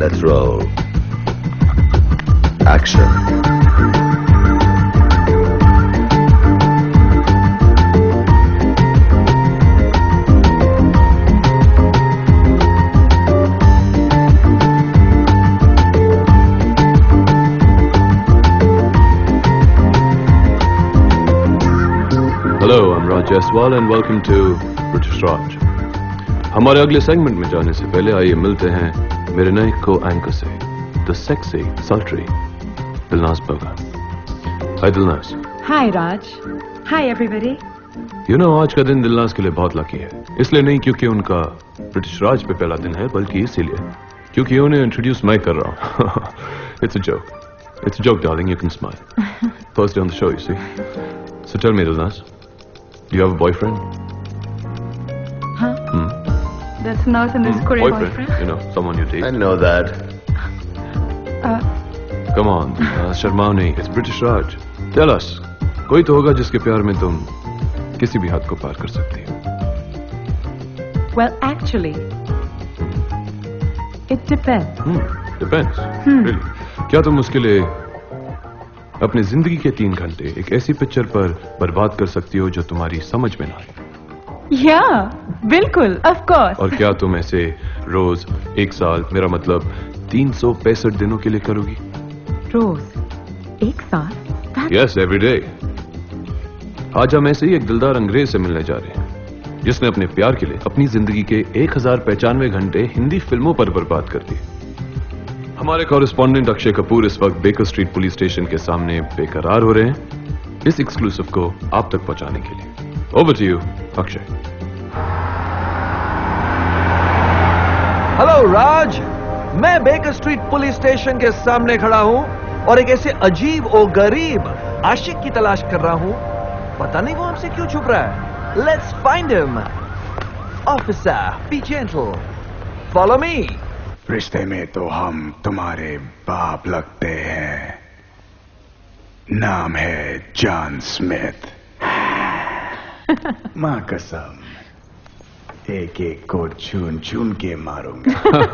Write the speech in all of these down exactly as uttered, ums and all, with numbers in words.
Let's roll. Action. Hello, I'm Raj Jaiswal and welcome to British Raj. हमारे अगले segment में जाने से पहले आइए मिलते हैं मेरे नए को-एंकर से, द सेक्सी सल्ट्री दिलनाज़ बगा। Hi Dilnaz. Hi Raj. Hi everybody. You know आज का दिन दिलनाज़ के लिए बहुत लकी है, इसलिए नहीं क्योंकि उनका ब्रिटिश राज पे पहला दिन है, बल्कि इसीलिए क्योंकि उन्हें इंट्रोड्यूस मैं कर रहा हूँ। It's a joke, it's a joke darling, you can smile. First day on the show, you see. So tell me Dilnaz, do you have a boyfriend? Huh? Hmm? That's not in this Hmm? Korean boyfriend. boyfriend. You know, someone you date. I know that. Uh, Come on, uh, शर्माओ नहीं, it's British Raj. Tell us, कोई तो होगा जिसके प्यार में तुम किसी भी हद को पार कर सकती हो। well, actually, it depends. Hmm, depends. Hmm. Really? क्या तुम उसके लिए अपनी जिंदगी के तीन घंटे एक ऐसी पिक्चर पर बर्बाद कर सकती हो जो तुम्हारी समझ में ना आए? Yeah, बिल्कुल, of course. और क्या तुम ऐसे रोज एक साल, मेरा मतलब तीन सौ पैंसठ दिनों के लिए करोगी? रोज एक साल? Yes, every day. आज हम ऐसे ही एक दिलदार अंग्रेज से मिलने जा रहे हैं जिसने अपने प्यार के लिए अपनी जिंदगी के एक हजार पचानवे घंटे हिंदी फिल्मों पर बर्बाद कर दिए। हमारे कॉरेस्पॉन्डेंट अक्षय कपूर इस वक्त बेकर स्ट्रीट पुलिस स्टेशन के सामने बेकरार हो रहे हैं इस एक्सक्लूसिव को आप तक पहुंचाने के लिए। Over to you Akshay. Hello Raj, मैं बेकर स्ट्रीट पुलिस स्टेशन के सामने खड़ा हूं और एक ऐसे अजीब और गरीब आशिक की तलाश कर रहा हूं। पता नहीं वो हमसे क्यों छुप रहा है। Let's find him. Officer, be gentle, follow me. रिश्ते में तो हम तुम्हारे बाप लगते हैं। नाम है जॉन स्मिथ। मां कसम, एक एक को चून चून के मारूंगा।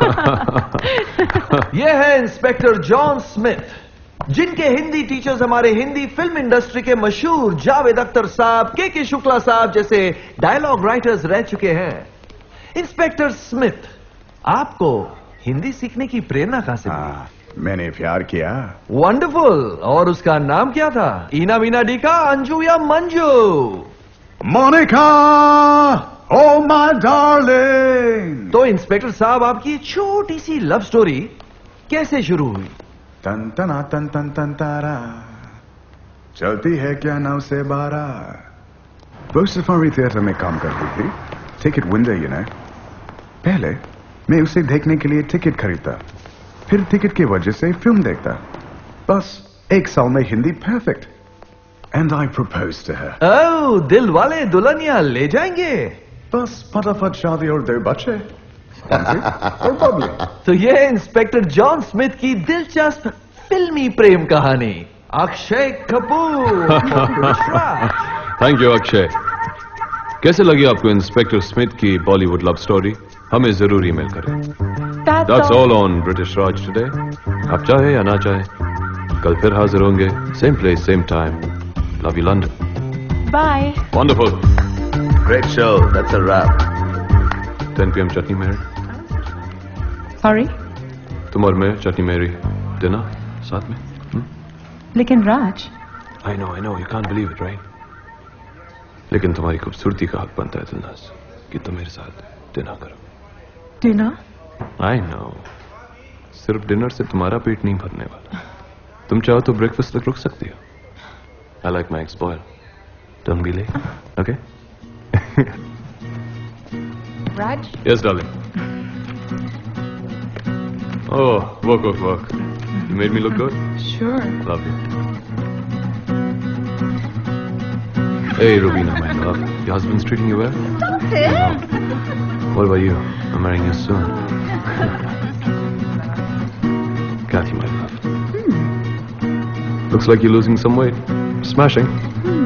ये है इंस्पेक्टर जॉन स्मिथ, जिनके हिंदी टीचर्स हमारे हिंदी फिल्म इंडस्ट्री के मशहूर जावेद अख्तर साहब, के के शुक्ला साहब जैसे डायलॉग राइटर्स रह चुके हैं। इंस्पेक्टर स्मिथ, आपको हिंदी सीखने की प्रेरणा कहां से मिली? मैंने प्यार किया। वंडरफुल। और उसका नाम क्या था? ईना मीना डीका, अंजू या Manju? Monica, oh my darling. तो इंस्पेक्टर साहब, आपकी छोटी सी लव स्टोरी कैसे शुरू हुई? तन तना तन तन तन तारा, चलती है क्या नौ से बारह। वो सफारी थिएटर में काम करती थी, टिकट विंडो, यू नो। पहले मैं उसे देखने के लिए टिकट खरीदता, फिर टिकट की वजह से फिल्म देखता। बस एक साल में Hindi perfect. And I propose to her. Oh, Dilwale Dulhania ले जाएंगे। बस फटाफट शादी और दो बच्चे और बबली। तो ये है इंस्पेक्टर जॉन स्मिथ की दिलचस्प फिल्मी प्रेम कहानी। अक्षय कपूर। Thank you Akshay. कैसे लगी आपको इंस्पेक्टर स्मिथ की बॉलीवुड लव स्टोरी? हमें जरूर ईमेल करें। That's all on British Raj today. आप चाहे या ना चाहे, कल फिर हाजिर होंगे, same place, same time. Love you, London. Bye. Wonderful. Great show. That's a wrap. ten p m Chutney Mary. Sorry? तुम और मैं चटनी मेरी डिनर साथ में। hmm? लेकिन राज, I know, I know. You can't believe it, right? लेकिन तुम्हारी खूबसूरती का हक बनता है दिलनाज़ कि तुम मेरे साथ डिनर करो। डिनर? I know. सिर्फ डिनर से तुम्हारा पेट नहीं भरने वाला। तुम चाहो तो ब्रेकफास्ट तक रुक सकती हो। I like my eggs boiled. Don't be late. Okay? Raj? Yes, darling. Oh, work, work, work. You made me look good? Sure. Love you. Hey, Rubina, my love. Your husband's treating you well? Stop it! What about you? I'm marrying you soon. Kathy, my love. Hmm. Looks like you're losing some weight. Smashing. Hmm.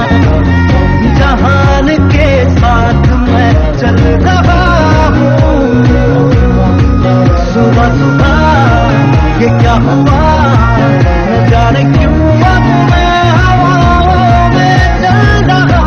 जहान के साथ मैं चल रहा हूँ। सुबह सुबह ये क्या हुआ न जाने क्यों अब मैं हवाओं में चल रहा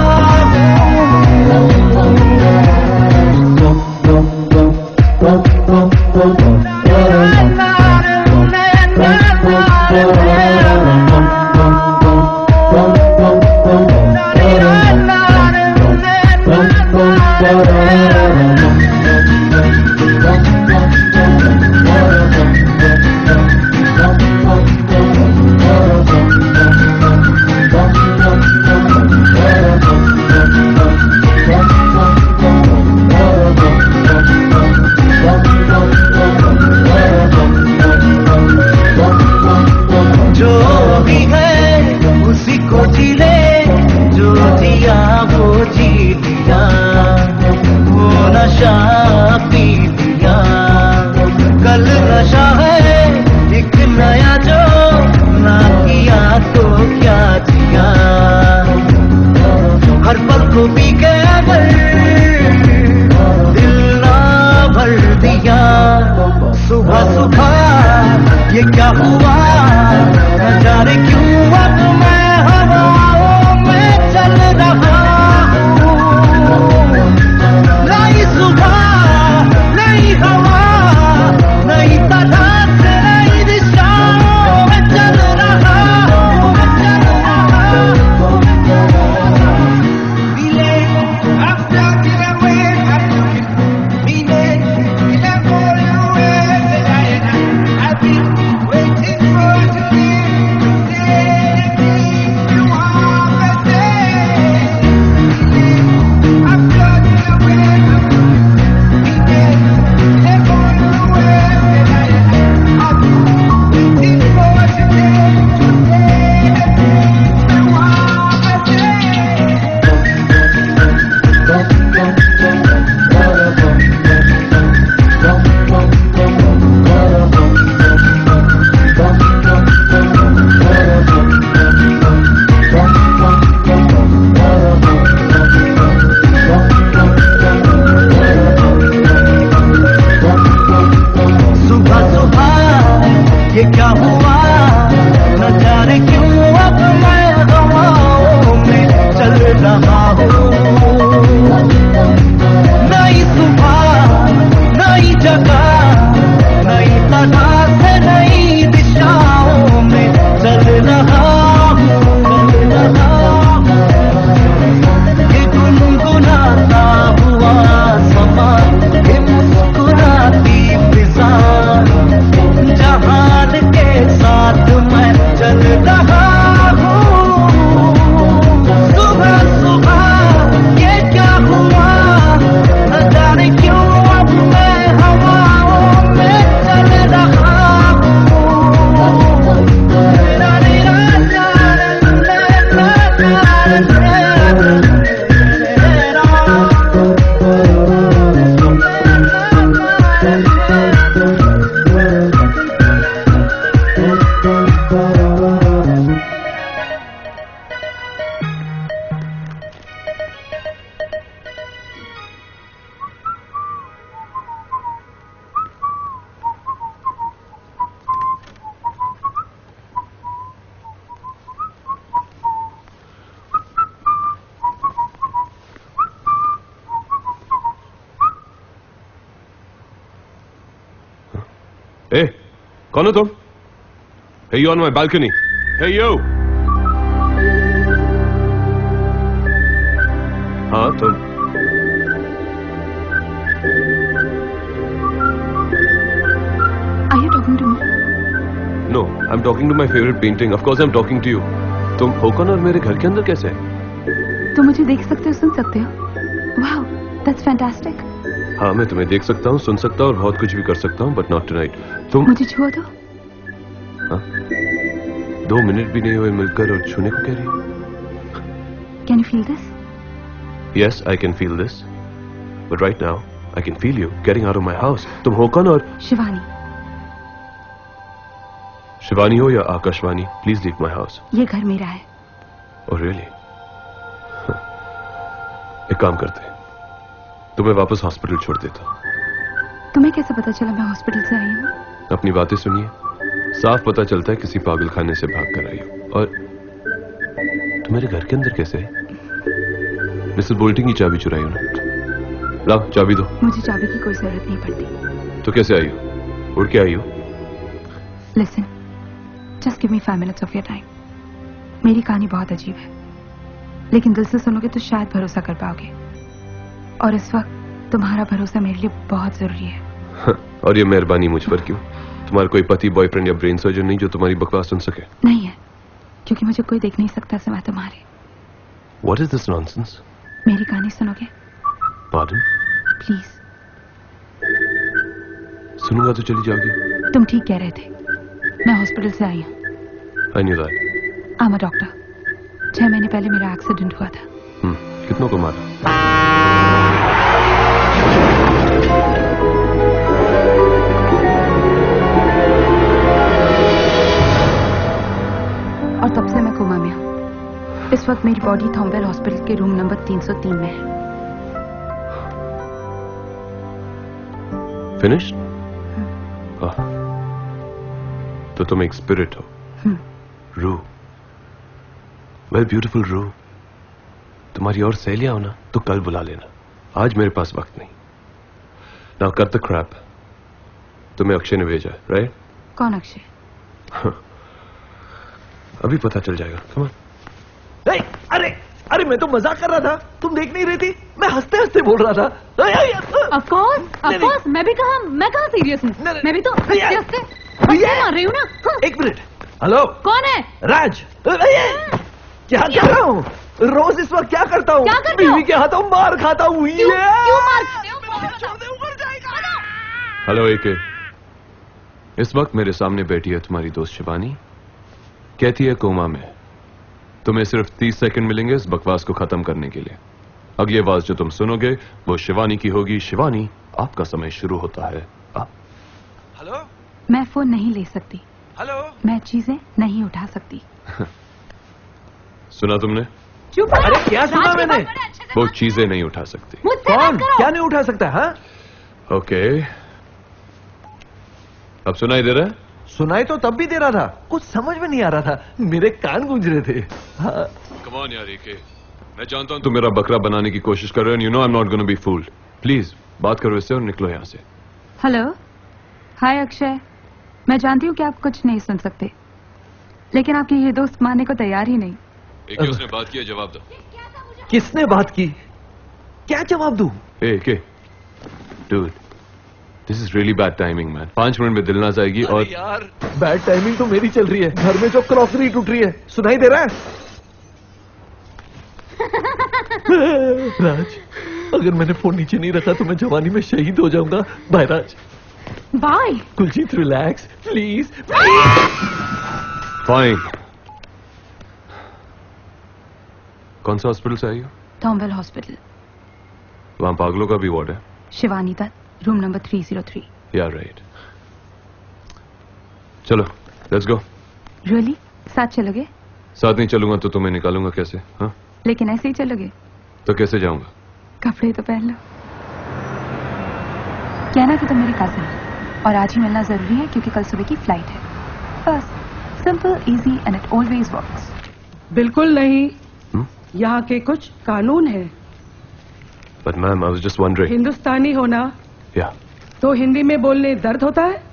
ये क्या हुआ न जाने क्यों अब मैं हवाओं में चल रहा हूँ। नई सुबह नई हवा नई तरह से नई दिशाओं में चल रहा हूँ। ये क्या हुआ न जाने क्यों अब मैं हवाओं में चल रहा हूँ। नई सुबह नई जगह नई तरह से नई दिशाओं में चल रहा हूँ। ये गुनगुनाता हुआ समा ये मुस्कुराती फिजा जहान के साथ मैं चल रहा हूँ। सुबह सुबह ये क्या हुआ न जाने क्यों अब मैं हवाओं में चल रहा हूँ। Hey, कौन हो तुम? Hey, you on my balcony. Hey, you. हाँ तुम. Are you talking to me? No, I'm talking to my favorite painting. Of course, I'm talking to you. तुम हो कौन और मेरे घर के अंदर कैसे? तुम मुझे देख सकते हो, सुन सकते हो? Wow, that's fantastic. हाँ, मैं तुम्हें देख सकता हूँ, सुन सकता हूँ और बहुत कुछ भी कर सकता हूँ, but not tonight. तुम मुझे छुआ दो। हाँ? दो मिनट भी नहीं हुए मिलकर और छूने को कह रही हो? Can you feel this? Yes, I can feel this. But right now, I can feel you getting out of my house. तुम हो कौन और? शिवानी। शिवानी हो या Akashvani, please leave my house. ये घर मेरा है। Oh really? एक काम करते, तुम्हें वापस हॉस्पिटल छोड़ देता। तुम्हें कैसे पता चला मैं हॉस्पिटल से आई हूँ? अपनी बातें सुनिए, साफ पता चलता है किसी पागल खाने से भाग कर आई हो। और तुम मेरे घर के अंदर कैसे है? मिस्टर बोल्टिंग की चाबी चुराई हो ना? लाओ चाबी दो। मुझे चाबी की कोई जरूरत नहीं पड़ती। तो कैसे आई हो? उड़ के आई हो? Listen, just give me five minutes of your time. मेरी कहानी बहुत अजीब है, लेकिन दिल से सुनोगे तो शायद भरोसा कर पाओगे, और इस वक्त तुम्हारा भरोसा मेरे लिए बहुत जरूरी है। और ये मेहरबानी मुझ पर क्यों? तुम्हारा कोई पति, बॉयफ्रेंड या ब्रेन सर्जन नहीं जो तुम्हारी बकवास सुन सके? नहीं है, क्योंकि मुझे कोई देख नहीं सकता सिवाय तुम्हारे। What is this nonsense? मेरी कहानी सुनोगे? Pardon? प्लीज। सुनूंगा तो चली जाओगी? तुम ठीक कह रहे थे, मैं हॉस्पिटल से आई हूँ। I knew that. I am a doctor. छह महीने पहले मेरा एक्सीडेंट हुआ था। हम्म, कितनों को मारा? और तब से मैं कोमा में हूँ। इस वक्त मेरी बॉडी थॉम्बेल हॉस्पिटल के रूम नंबर तीन सौ तीन में है। फिनिश्ड? हाँ। तो तुम एक स्पिरिट हो। रू। वेल ब्यूटीफुल रू। तुम्हारी और सहेलियां हो ना तो कल बुला लेना, आज मेरे पास वक्त नहीं। Now cut the crap. तुम्हें अक्षय ने भेजा है, राइट? कौन अक्षय? अभी पता चल जाएगा। Come on. नहीं, अरे अरे मैं तो मजाक कर रहा था, तुम देख नहीं रही थी? मैं हंसते हंसते बोल रहा था। Of course, of course. मैं भी कहा मैं कहा सीरियस हूँ। मैं भी तो हंसते हंसते हंसते मार रही हूँ ना। हाँ। एक मिनट। हेलो, कौन है? राज। क्या कर रहा हूँ? रोज इस वक्त क्या करता हूँ? क्या करते हो? बीवी के हाथों मार खाता हूँ। क्यों क्यों मार खाते हो? हेलो एके, इस वक्त मेरे सामने बैठी है तुम्हारी दोस्त शिवानी, कहती है कोमा में। तुम्हें सिर्फ तीस सेकंड मिलेंगे इस बकवास को खत्म करने के लिए। अगली आवाज जो तुम सुनोगे वो शिवानी की होगी। शिवानी, आपका समय शुरू होता है। आप। हेलो, मैं फोन नहीं ले सकती। हेलो, मैं चीजें नहीं उठा सकती। सुना तुमने? चुप। अरे क्या सुना मैंने? वो चीजें नहीं उठा सकती। मुझसे कौन? बात करो। क्या नहीं उठा सकता? हाँ, ओके, अब सुनाई दे रहा है? सुनाई तो तब भी दे रहा था, कुछ समझ में नहीं आ रहा था, मेरे कान गूंज रहे थे। हाँ। कम ऑन यार एके, मैं जानता हूं तुम मेरा बकरा बनाने की कोशिश कर रहे हो। You know I am not gonna be fooled. Please बात करो इससे और निकलो यहां से। Hello, hi Akshay. मैं जानती हूँ कि आप कुछ नहीं सुन सकते, लेकिन आपके ये दोस्त मानने को तैयार ही नहीं। एके, उसने बात किया, जवाब दो। किसने बात की? क्या जवाब दूं? ए AK, dude, this is really bad timing man. पांच मिनट में दिल ना जाएगी। और यार, बैड टाइमिंग तो मेरी चल रही है। घर में जो क्रॉकरी टूट रही है, सुनाई दे रहा है? राज, अगर मैंने फोन नीचे नहीं रखा तो मैं जवानी में शहीद हो जाऊंगा। Bye Raj. Bye. Kuljit, relax please. Fine. कौन सा हॉस्पिटल से आई हो? Thombell hospital. वहां पागलों का भी वार्ड है? Shivani Dutt, room number three zero three. Yeah right. चलो लेट्स गो। रियली? साथ चलोगे? साथ नहीं चलूंगा तो तुम्हें निकालूंगा कैसे? हाँ, लेकिन ऐसे ही चलोगे? तो कैसे जाऊंगा? कपड़े तो पहन लो। कहना कि तुम मेरी कजिन हो और आज ही मिलना जरूरी है क्योंकि कल सुबह की फ्लाइट है। बस, simple, easy and it always works. बिल्कुल नहीं। Hmm? यहाँ के कुछ कानून हैं। But ma'am, I was just wondering. हिंदुस्तानी होना या तो हिंदी में बोलने दर्द होता है।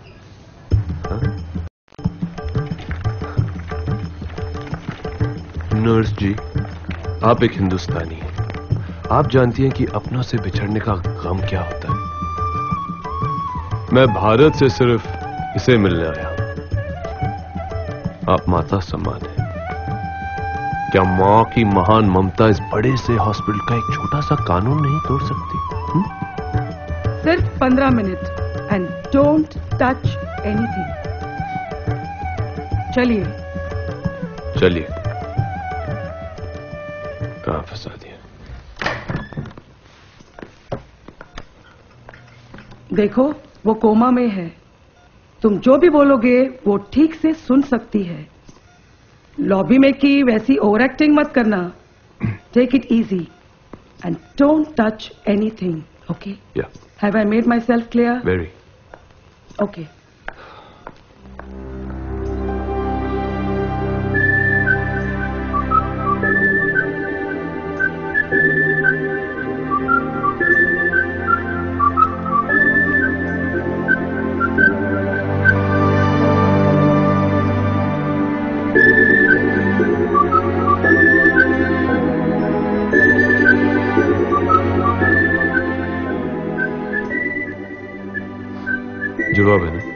नर्स जी, आप एक हिंदुस्तानी हैं। आप जानती हैं कि अपनों से बिछड़ने का गम क्या होता है। मैं भारत से सिर्फ इसे मिलने आया हूं। आप माता समान हैं। क्या मां की महान ममता इस बड़े से हॉस्पिटल का एक छोटा सा कानून नहीं तोड़ सकती? हुँ? सिर्फ पंद्रह minute and don't touch anything. चलिए। चलिए। कहां फंसा दिया? देखो, वो कोमा में है। तुम जो भी बोलोगे वो ठीक से सुन सकती है। लॉबी में की वैसी ओवर एक्टिंग मत करना। Take it easy. and don't touch anything, okay? Yeah. Have I made myself clear? Very. Okay. जुड़वा है ना?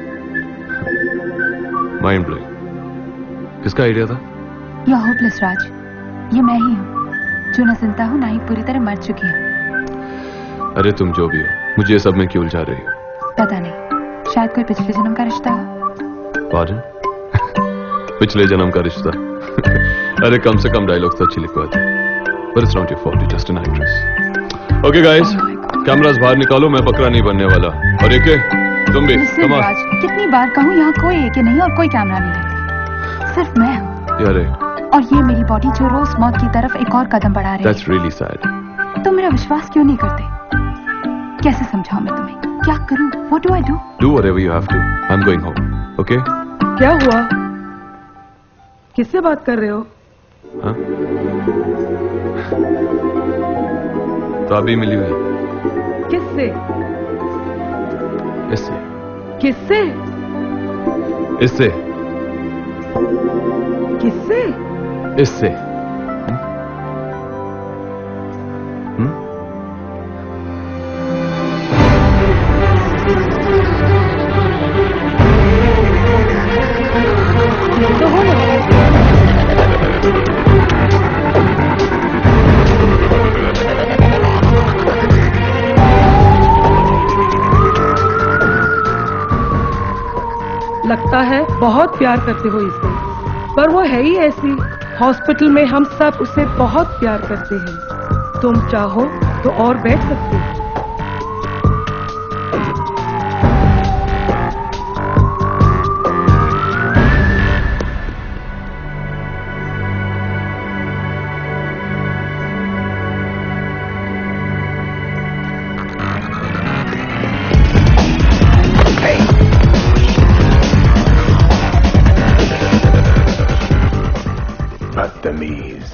Mind blowing. किसका आइडिया था? You are hopeless Raj. ये मैं ही हूँ जो न जिंदा हूँ ना ही पूरी तरह मर चुकी हूँ। अरे तुम जो भी हो, मुझे ये सब में क्यों उलझा रही हो? पता नहीं, शायद कोई पिछले जन्म का रिश्ता हो। Pardon? पिछले जन्म का रिश्ता? अरे कम से कम डायलॉग तो अच्छी लिखवाती। But it's not your fault, you're just an actress. Okay guys, cameras बाहर निकालो, मैं बकरा नहीं बनने वाला। और एक तुम भी, come on. राज, कितनी बार कहूँ यहाँ कोई एक नहीं और कोई कैमरा नहीं लेती, सिर्फ मैं हूँ। यारे, और ये मेरी बॉडी जो रोज मौत की तरफ एक और कदम बढ़ा रही है। That's really sad. तुम मेरा विश्वास क्यों नहीं करते? कैसे समझाऊं मैं तुम्हें? क्या करूं? What do I do? Do whatever you have to. I'm going home. Okay? क्या हुआ? किससे बात कर रहे हो? हाँ? तो अभी मिली हुई। किससे? इससे। किससे? इससे। किससे? इससे। हम्म? तो हो ना? लगता है बहुत प्यार करते हो इससे, पर वो है ही ऐसी। हॉस्पिटल में हम सब उसे बहुत प्यार करते हैं। तुम चाहो तो और बैठ सकते हो। बदतमीज।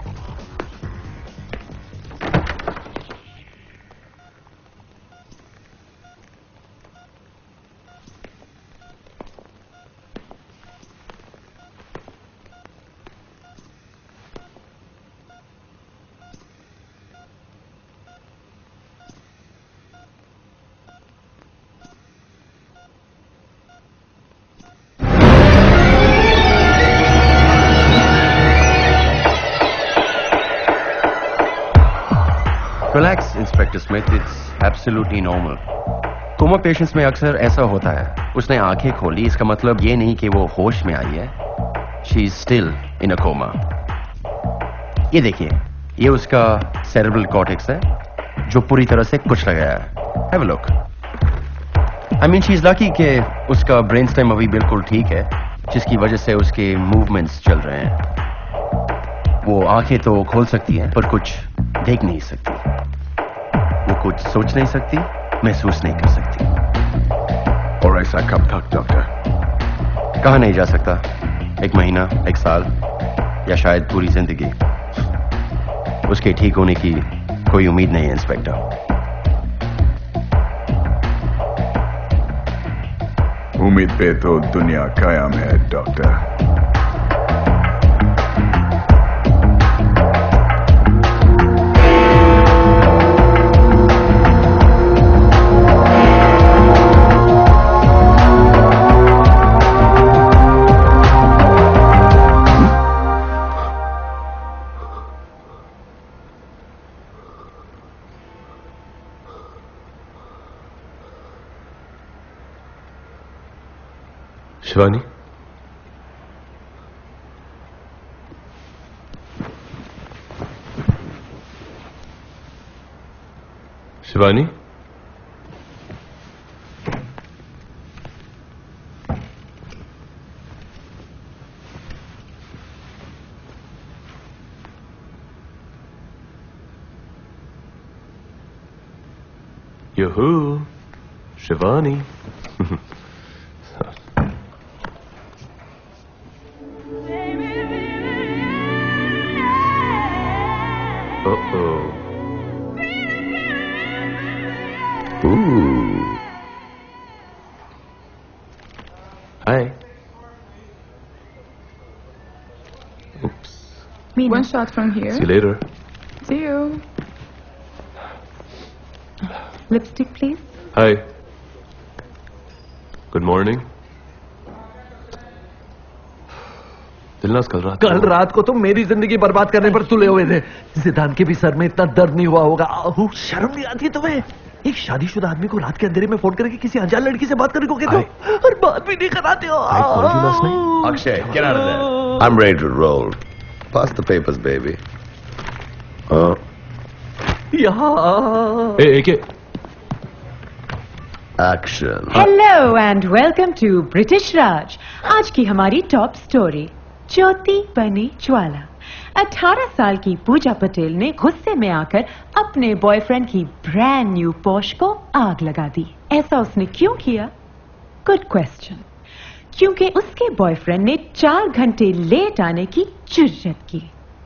Relax, Inspector Smith. It's absolutely normal. Coma patients में अक्सर ऐसा होता है। उसने आंखें खोली, इसका मतलब ये नहीं कि वो होश में आई है। She is still in a coma. ये देखिए, ये उसका cerebral cortex है, जो पूरी तरह से कुचला गया है। Have a look. I mean, she is lucky कि उसका brain stem अभी बिल्कुल ठीक है, जिसकी वजह से उसके movements चल रहे हैं। वो आंखें तो खोल सकती हैं, पर कुछ देख नहीं सकती। वो कुछ सोच नहीं सकती, महसूस नहीं कर सकती। और ऐसा कब तक डॉक्टर? कहा नहीं जा सकता। एक महीना, एक साल, या शायद पूरी जिंदगी। उसके ठीक होने की कोई उम्मीद नहीं है, इंस्पेक्टर। उम्मीद पे तो दुनिया कायम है doctor. Shivani, Shivani, Yoo-hoo, Shivani. Uh-oh. Ooh. Hi. Oops. One shot from here. See you later. See you. Lipstick, please. Hi. Good morning. Dilnaz कल रात कल रात को तुम मेरी जिंदगी बर्बाद करने पर तुले हुए थे। जिदान के भी सर में इतना दर्द नहीं हुआ होगा। आहू, शर्म नहीं आती तुम्हें? एक शादीशुदा आदमी को रात के अंधेरे में फोन करके किसी अनजान लड़की से बात करने को कहते हो और बात भी नहीं कराते हो। Akshay, get out of there. I'm ready to roll. Pass the papers, baby. Uh. यहाँ Hey, A K. Action. Hello and welcome to British Raj. आज की हमारी टॉप स्टोरी, ज्योति बनी ज्वाला। अठारह साल की पूजा पटेल ने गुस्से में आकर अपने बॉयफ्रेंड की ब्रांड न्यू पोर्श को आग लगा दी। ऐसा उसने क्यों किया? Good question. क्योंकि उसके बॉयफ्रेंड ने चार घंटे लेट आने की जुर्रत की।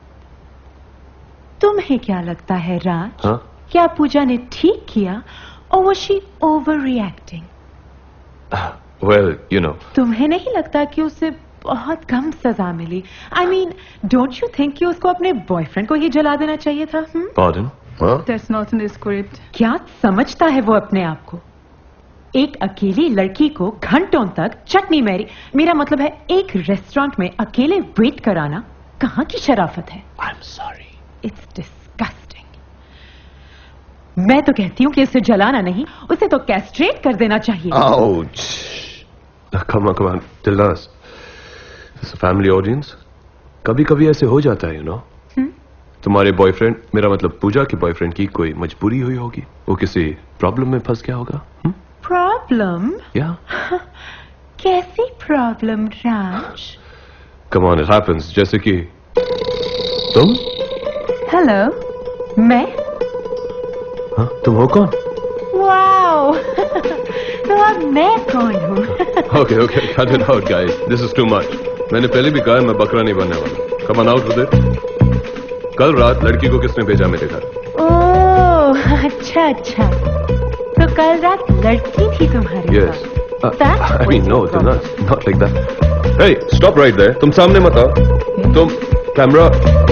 तुम्हें क्या लगता है राज? हाँ? क्या पूजा ने ठीक किया or was she overreacting? Well, you know. तुम्हें नहीं लगता कि उसे बहुत कम सजा मिली? I mean, don't you think कि उसको अपने बॉयफ्रेंड को ही जला देना चाहिए था? hmm? Pardon? Huh? That's not in the script. क्या समझता है वो अपने आप को? एक अकेली लड़की को घंटों तक चटनी मैरी, मेरा मतलब है एक रेस्टोरेंट में अकेले वेट कराना कहाँ की शराफत है? I'm sorry. It's disgusting. मैं तो कहती हूँ कि उसे जलाना नहीं, उसे तो कैस्ट्रेट कर देना चाहिए। Ouch. Come on, come on. दिलनाज़. This is a family audience. कभी कभी ऐसे हो जाता है, you know. तुम्हारे बॉयफ्रेंड, मेरा मतलब पूजा के बॉयफ्रेंड की कोई मजबूरी हुई होगी। वो किसी प्रॉब्लम में फंस गया होगा। प्रॉब्लम? या कैसी problem Raj? Come on, it happens. जैसे कि तुम। हेलो, मैं? हाँ, तुम हो कौन? वाओ, तो अब मैं कौन हूँ? Okay okay, cut it out guys, this is too much. मैंने पहले भी कहा मैं बकरा नहीं बनने वाला। Come on out with it. कल रात लड़की को किसने भेजा मेरे घर? ओह, अच्छा अच्छा, तो कल रात लड़की थी तुम्हारे यस। साथ? I mean no, Dilnaz, not like that. Hey, stop right there. तुम सामने मत आओ। तुम कैमरा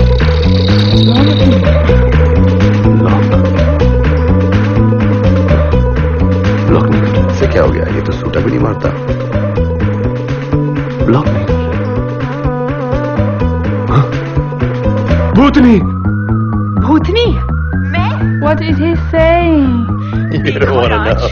ब्लॉक नहीं कर। इससे क्या हो गया? ये तो सूटा भी नहीं मारता। ब्लॉक नहीं कर। हाँ? भूतनी। भूतनी? मैं? What did he say? You don't wanna know.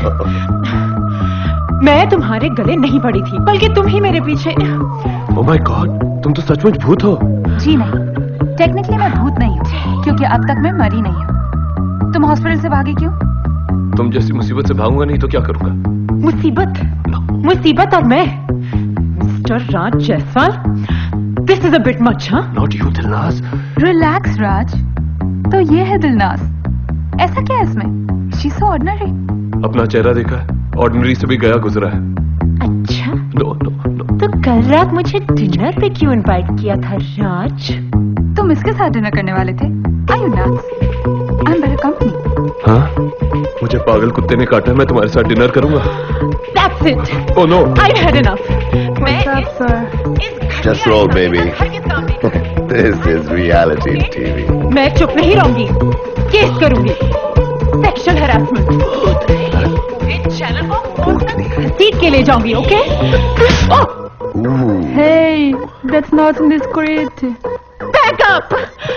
मैं तुम्हारे गले नहीं पड़ी थी, बल्कि तुम ही मेरे पीछे। ओह माय गॉड, तुम तो सचमुच भूत हो। जी नहीं, टेक्निकली मैं भूत नहीं हूँ, क्योंकि अब तक मैं मरी नहीं हूँ। तुम हॉस्पिटल से भागे क्यों? तुम जैसी मुसीबत से भागूंगा नहीं तो क्या करूंगा? मुसीबत? मुसीबत और मैं? Mister Raj Jaiswal, this is a bit much. हाँ, not you Dilnaz. Relax Raj. तो ये है दिलनाज़। ऐसा क्या है इसमें? She so ordinary. अपना चेहरा देखा है? ऑर्डिनरी से भी गया गुजरा है। अच्छा, नो नो नो। तो कल रात मुझे डिनर पे क्यों इनवाइट किया था राज? तुम इसके साथ डिनर करने वाले थे? Are you nuts? I'm better company. हाँ? मुझे पागल कुत्ते ने काटा है, मैं तुम्हारे साथ डिनर करूंगा। That's it. Oh no. I've had enough. मैं What's up, इस- sir? इस घटिया Just roll, इंसान के baby. साथ घर के सामने- This is reality T V. मैं चुप नहीं रहूंगी, केस करूंगी, सेक्सुअल हैरासमेंट। पूरे चैनल को घसीट के ले जाऊंगी, okay? Ooh. Hey, that's not in the script. Back up.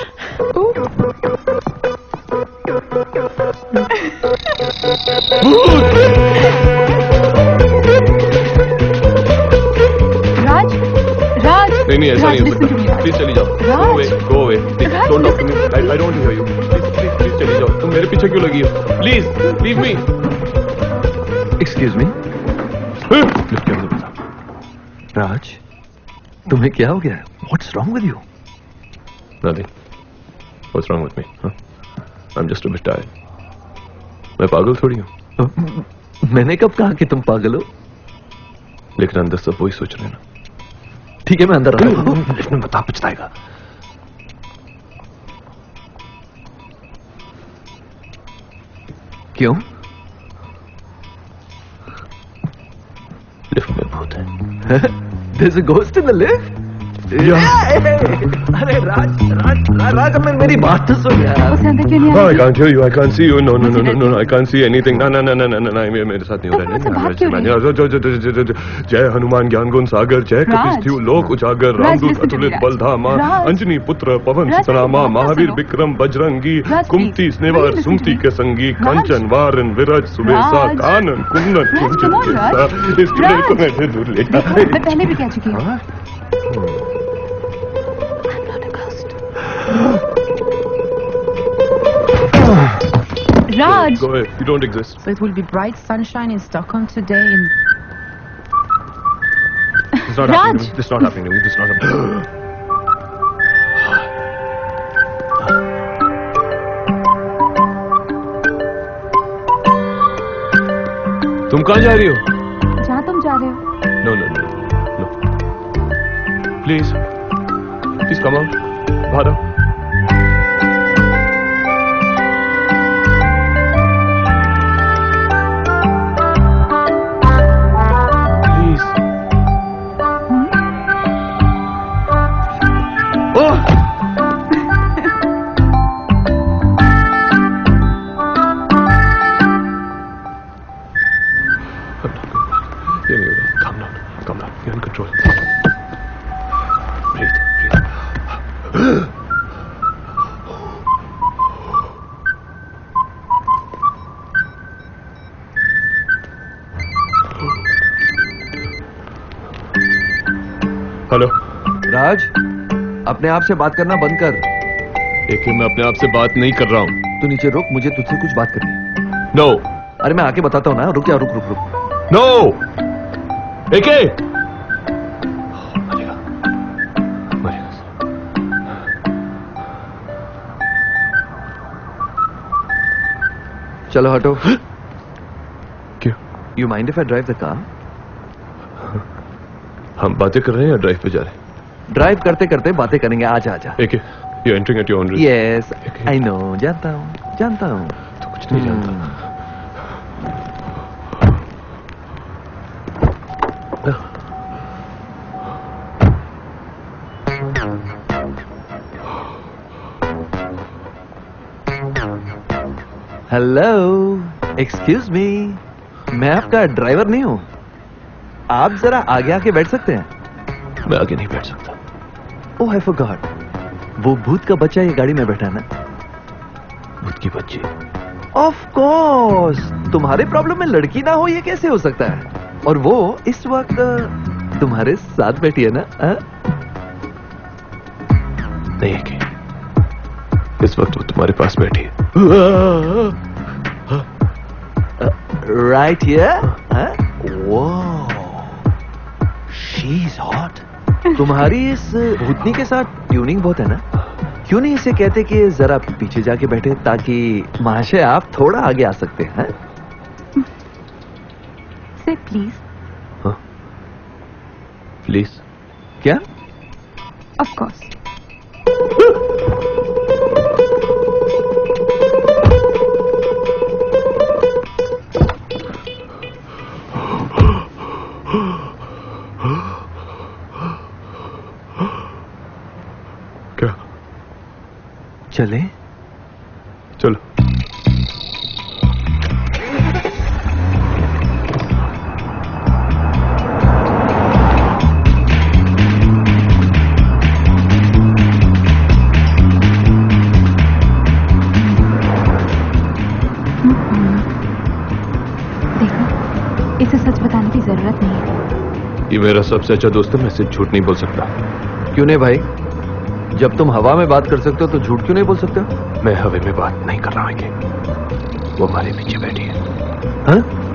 Raj, Raj, नहीं नहीं, ऐसा राज, नहीं हो listen to me, सकता। राज. प्लीज चली जाओ। राज. Go away, go away. Please, Raj, don't talk to me. listen to I, I don't hear you. Please, please, please चली जाओ। तुम मेरे पीछे क्यों लगी हो? Please, leave me. Excuse me, Raj, तुम्हें क्या हो गया? What's wrong with you? Nothing. What's wrong with me? Huh? I'm just a bit tired. मैं पागल थोड़ी हूँ। मैंने कब कहा कि तुम पागल हो? लेकिन अंदर सब वही सोच रहे हैं ना। ठीक है, मैं अंदर आता हूं। लेकिन बता, पछताएगा। क्यों? लिफ्ट में भूत है। There's a ghost in the lift? अरे राज, राज, राज, अब मेरी बात तो सुन यार। उसे अंदर क्यों नहीं Oh, I आने can't hear you. I can't see you. No, no, no, no, no, no. I can't see anything. No, no, no, no, no, no, no. ये मेरे साथ नहीं हो रहा है। मुझसे बात क्यों नहीं? जय हनुमान ज्ञान गुण सागर, जय राज। कपिस्थ्यु लोक उजागर, राज, रामदूत listen to me, अतुलित राज। बलधामा, राज। अंजनी पुत्र पवन राज, सुतनामा, मेरी बात तो महावीर सुनो। विक्रम बजरंगी, राज, कुमति please, स्नेवार please listen Sumati to me. के संगी, राज। कंचन वारन विरज सुबेसा, राज। कानन कुंदन राज, कुंजन come on, राज। केसा, इस किले को राज। मैं से दूर ले देखो, जाए। मैं पहले भी कह चुकी हूँ। हाँ? Raj! Go ahead. You don't exist. So it will be bright sunshine in Stockholm today in... It's not Raj! happening to me. This is not happening to me. This is not happening to me. तुम कहाँ जा रही हो? जहाँ तुम जा रहे हो। No, no, no, no. Please, please come out. बाहर आओ. Please. Oh! ये नहीं हो रहा. Calm down. Calm down. You're in control. Breathe. Breathe. Hello. Raj, अपने आप से बात करना बंद कर। एक मैं अपने आप से बात नहीं कर रहा हूँ। तू नीचे रुक, मुझे तुझसे कुछ बात करनी है। नो। अरे मैं आके बताता हूँ ना, रुक जा, रुक रुक रुक। नो। एके। मरेगा। मरेगा। चलो हटो। क्यों? You mind if I drive the car? हम बातें कर रहे हैं या ड्राइव पे जा रहे हैं? ड्राइव करते करते बातें करेंगे। आजा आजा। AK, you entering at your own risk. Yes, I know, जानता हूँ, जानता हूँ। तू कुछ नहीं जानता। हेलो, एक्सक्यूज मी, मैं आपका ड्राइवर नहीं हूँ। आप जरा आगे आके बैठ सकते हैं? मैं आगे नहीं बैठ सकता। ओह आई फॉरगॉट, वो भूत का बच्चा ये गाड़ी में बैठा है ना? भूत की बच्ची। ऑफ कोर्स, तुम्हारे प्रॉब्लम में लड़की ना हो ये कैसे हो सकता है? और वो इस वक्त तुम्हारे साथ बैठी है ना? हा? नहीं एके, इस वक्त वो तुम्हारे पास बैठी है। Right here? Wow, she is hot. तुम्हारी इस भूतनी के साथ ट्यूनिंग बहुत है ना? क्यों नहीं इसे कहते कि जरा पीछे जाके बैठे, ताकि महाशय आप थोड़ा आगे आ सकते हैं? Say please. हाँ? प्लीज। क्या? Of course. क्या? चले? चलो। देखो, इसे सच बताने की जरूरत नहीं है। ये मेरा सबसे अच्छा दोस्त है, मैं इससे झूठ नहीं बोल सकता। क्यों नहीं भाई? जब तुम हवा में बात कर सकते हो तो झूठ क्यों नहीं बोल सकते हो? मैं हवा में बात नहीं कर रहा हूँ एके। वो हमारे पीछे बैठी है। हाँ?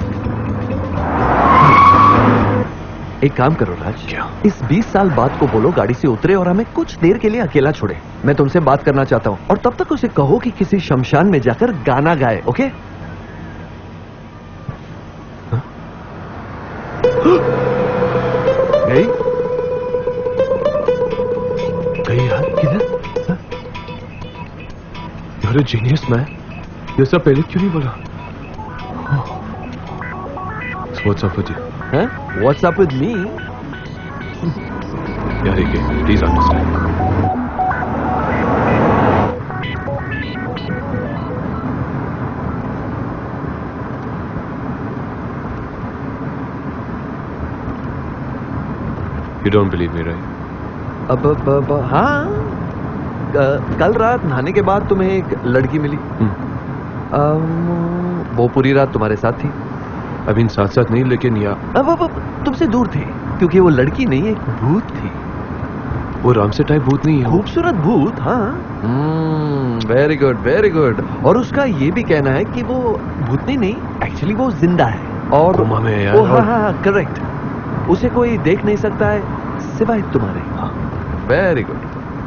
एक काम करो राज, क्या? इस बीस साल बाद को बोलो गाड़ी से उतरे और हमें कुछ देर के लिए अकेला छोड़े। मैं तुमसे बात करना चाहता हूँ, और तब तक उसे कहो कि किसी शमशान में जाकर गाना गाए। ओके? अरे जीनियस मैं ये सब पहले क्यों नहीं बोला? What's up with you? Huh? What's up with me? यार एक please understand. You don't believe me, right? अब, अब, अब हाँ, क- कल रात नहाने के बाद तुम्हें एक लड़की मिली. Hmm. अम, वो पूरी रात तुम्हारे साथ थी. अभी इन साथ साथ नहीं, लेकिन या अब, अब, अब तुमसे दूर थे क्योंकि वो लड़की नहीं एक भूत थी. वो रामसे टाइप भूत नहीं है. खूबसूरत भूत. हाँ. Very good very good. और उसका ये भी कहना है कि वो भूतनी नहीं, एक्चुअली वो जिंदा है. और कोमा में है यार. ओ, हाँ हाँ करेक्ट. उसे कोई देख नहीं सकता है सिवाय तुम्हारे. हाँ. Very good.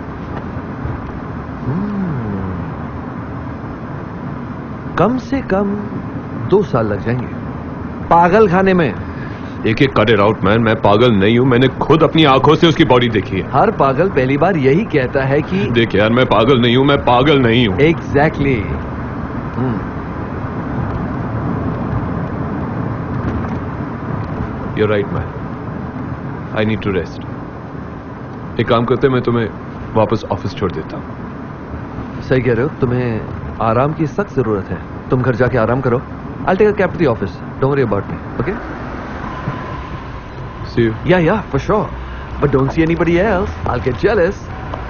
कम से कम दो साल लग जाएंगे पागल खाने में. एक एक कट इट आउट मैन. मैं पागल नहीं हूं. मैंने खुद अपनी आंखों से उसकी बॉडी देखी है. हर पागल पहली बार यही कहता है कि देख यार, मैं पागल नहीं हूं. मैं पागल नहीं हूं. Exactly. You're right man. I need to rest. एक काम करते, मैं तुम्हें वापस ऑफिस छोड़ देता हूं. सही कह रहे हो. तुम्हें आराम की सख्त जरूरत है. तुम घर जाके आराम करो. I'll take a cab to the office. Don't worry about me. Okay? See you. Yeah, yeah, for sure. But don't see anybody else. I'll get jealous.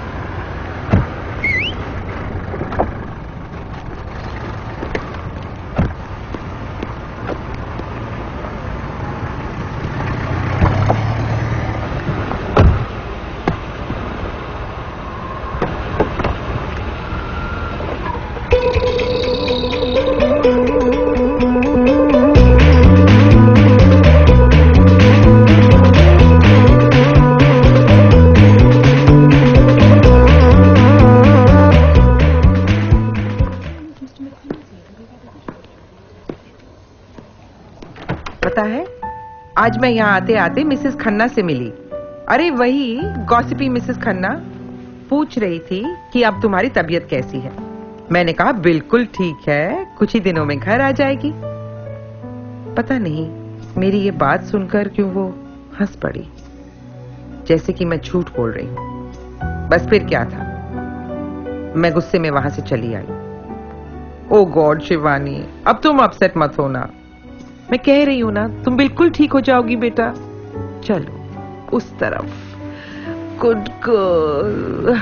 आज मैं यहाँ आते आते मिसेस खन्ना से मिली. अरे वही गॉसिपी मिसेस खन्ना पूछ रही थी कि अब तुम्हारी तबीयत कैसी है. मैंने कहा बिल्कुल ठीक है, कुछ ही दिनों में घर आ जाएगी. पता नहीं मेरी ये बात सुनकर क्यों वो हंस पड़ी, जैसे कि मैं झूठ बोल रही हूँ. बस फिर क्या था, मैं गुस्से में वहां से चली आई. ओ गॉड शिवानी, अब तुम अपसेट मत होना. मैं कह रही हूं ना, तुम बिल्कुल ठीक हो जाओगी बेटा. चलो उस तरफ. Good girl.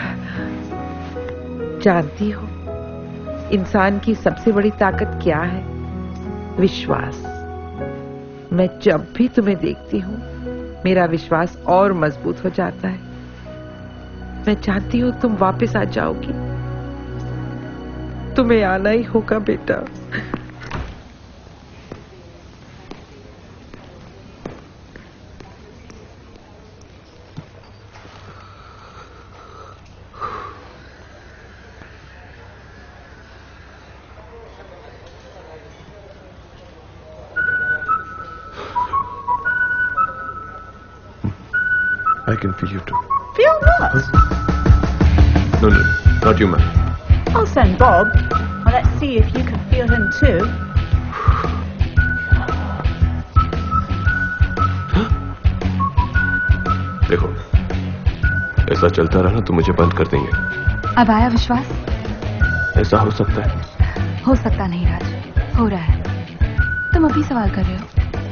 जानती हो इंसान की सबसे बड़ी ताकत क्या है? विश्वास. मैं जब भी तुम्हें देखती हूँ मेरा विश्वास और मजबूत हो जाता है. मैं चाहती हूँ तुम वापस आ जाओगी. तुम्हें आना ही होगा बेटा. I can feel you too. Feel what? No, no, not you, man. I'll send Bob. Well, let's see if you can feel him too. देखो, ऐसा चलता रहा ना तो मुझे बंद कर देंगे. अब आया विश्वास? ऐसा हो सकता है? हो सकता नहीं राज, हो रहा है. तुम अभी सवाल कर रहे हो.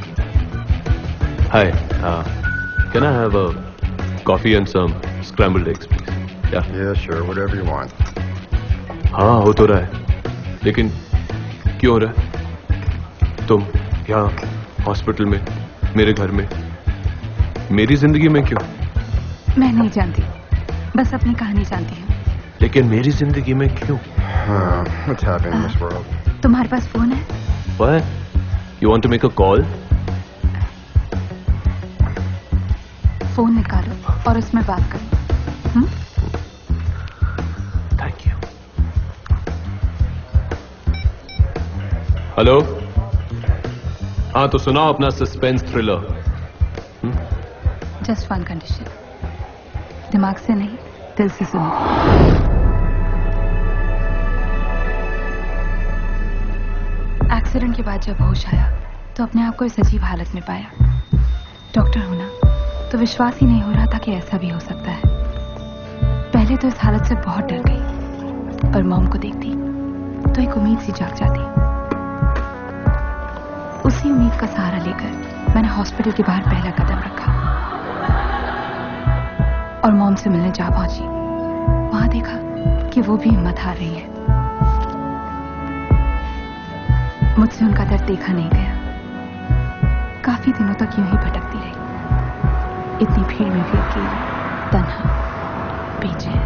Hi, uh, can I have a coffee and some scrambled eggs, please? Yeah. Yeah, sure, whatever you want. हाँ हो तो रहा है, लेकिन क्यों हो रहा है? तुम यहाँ हॉस्पिटल में, मेरे घर में, मेरी जिंदगी में क्यों? मैं नहीं जानती, बस अपनी कहानी जानती हूँ. लेकिन मेरी जिंदगी में क्यों? Uh, what's happening in this world? तुम्हारे पास फोन है? What? You want to make a call? Phone निकालो और उसमें बात करो. हम्म? Thank you. हेलो. हाँ तो सुनाओ अपना suspense thriller. Just one condition, दिमाग से नहीं दिल से सुनो. एक्सीडेंट के बाद जब होश आया तो अपने आप को इस अजीब हालत में पाया। डॉक्टर होना तो विश्वास ही नहीं हो रहा था कि ऐसा भी हो सकता है। पहले तो इस हालत से बहुत डर गई, पर मॉम को देखती तो एक उम्मीद सी जाग जाती। उसी उम्मीद का सहारा लेकर मैंने हॉस्पिटल के बाहर पहला कदम रखा और मॉम से मिलने जा पहुंची। वहां देखा कि वो भी हिम्मत हार रही है। मुझसे उनका दर्द देखा नहीं गया। काफी दिनों तक यूं ही भटकती रही, इतनी भीड़ में भी अकेली, तन्हा, बेचैन।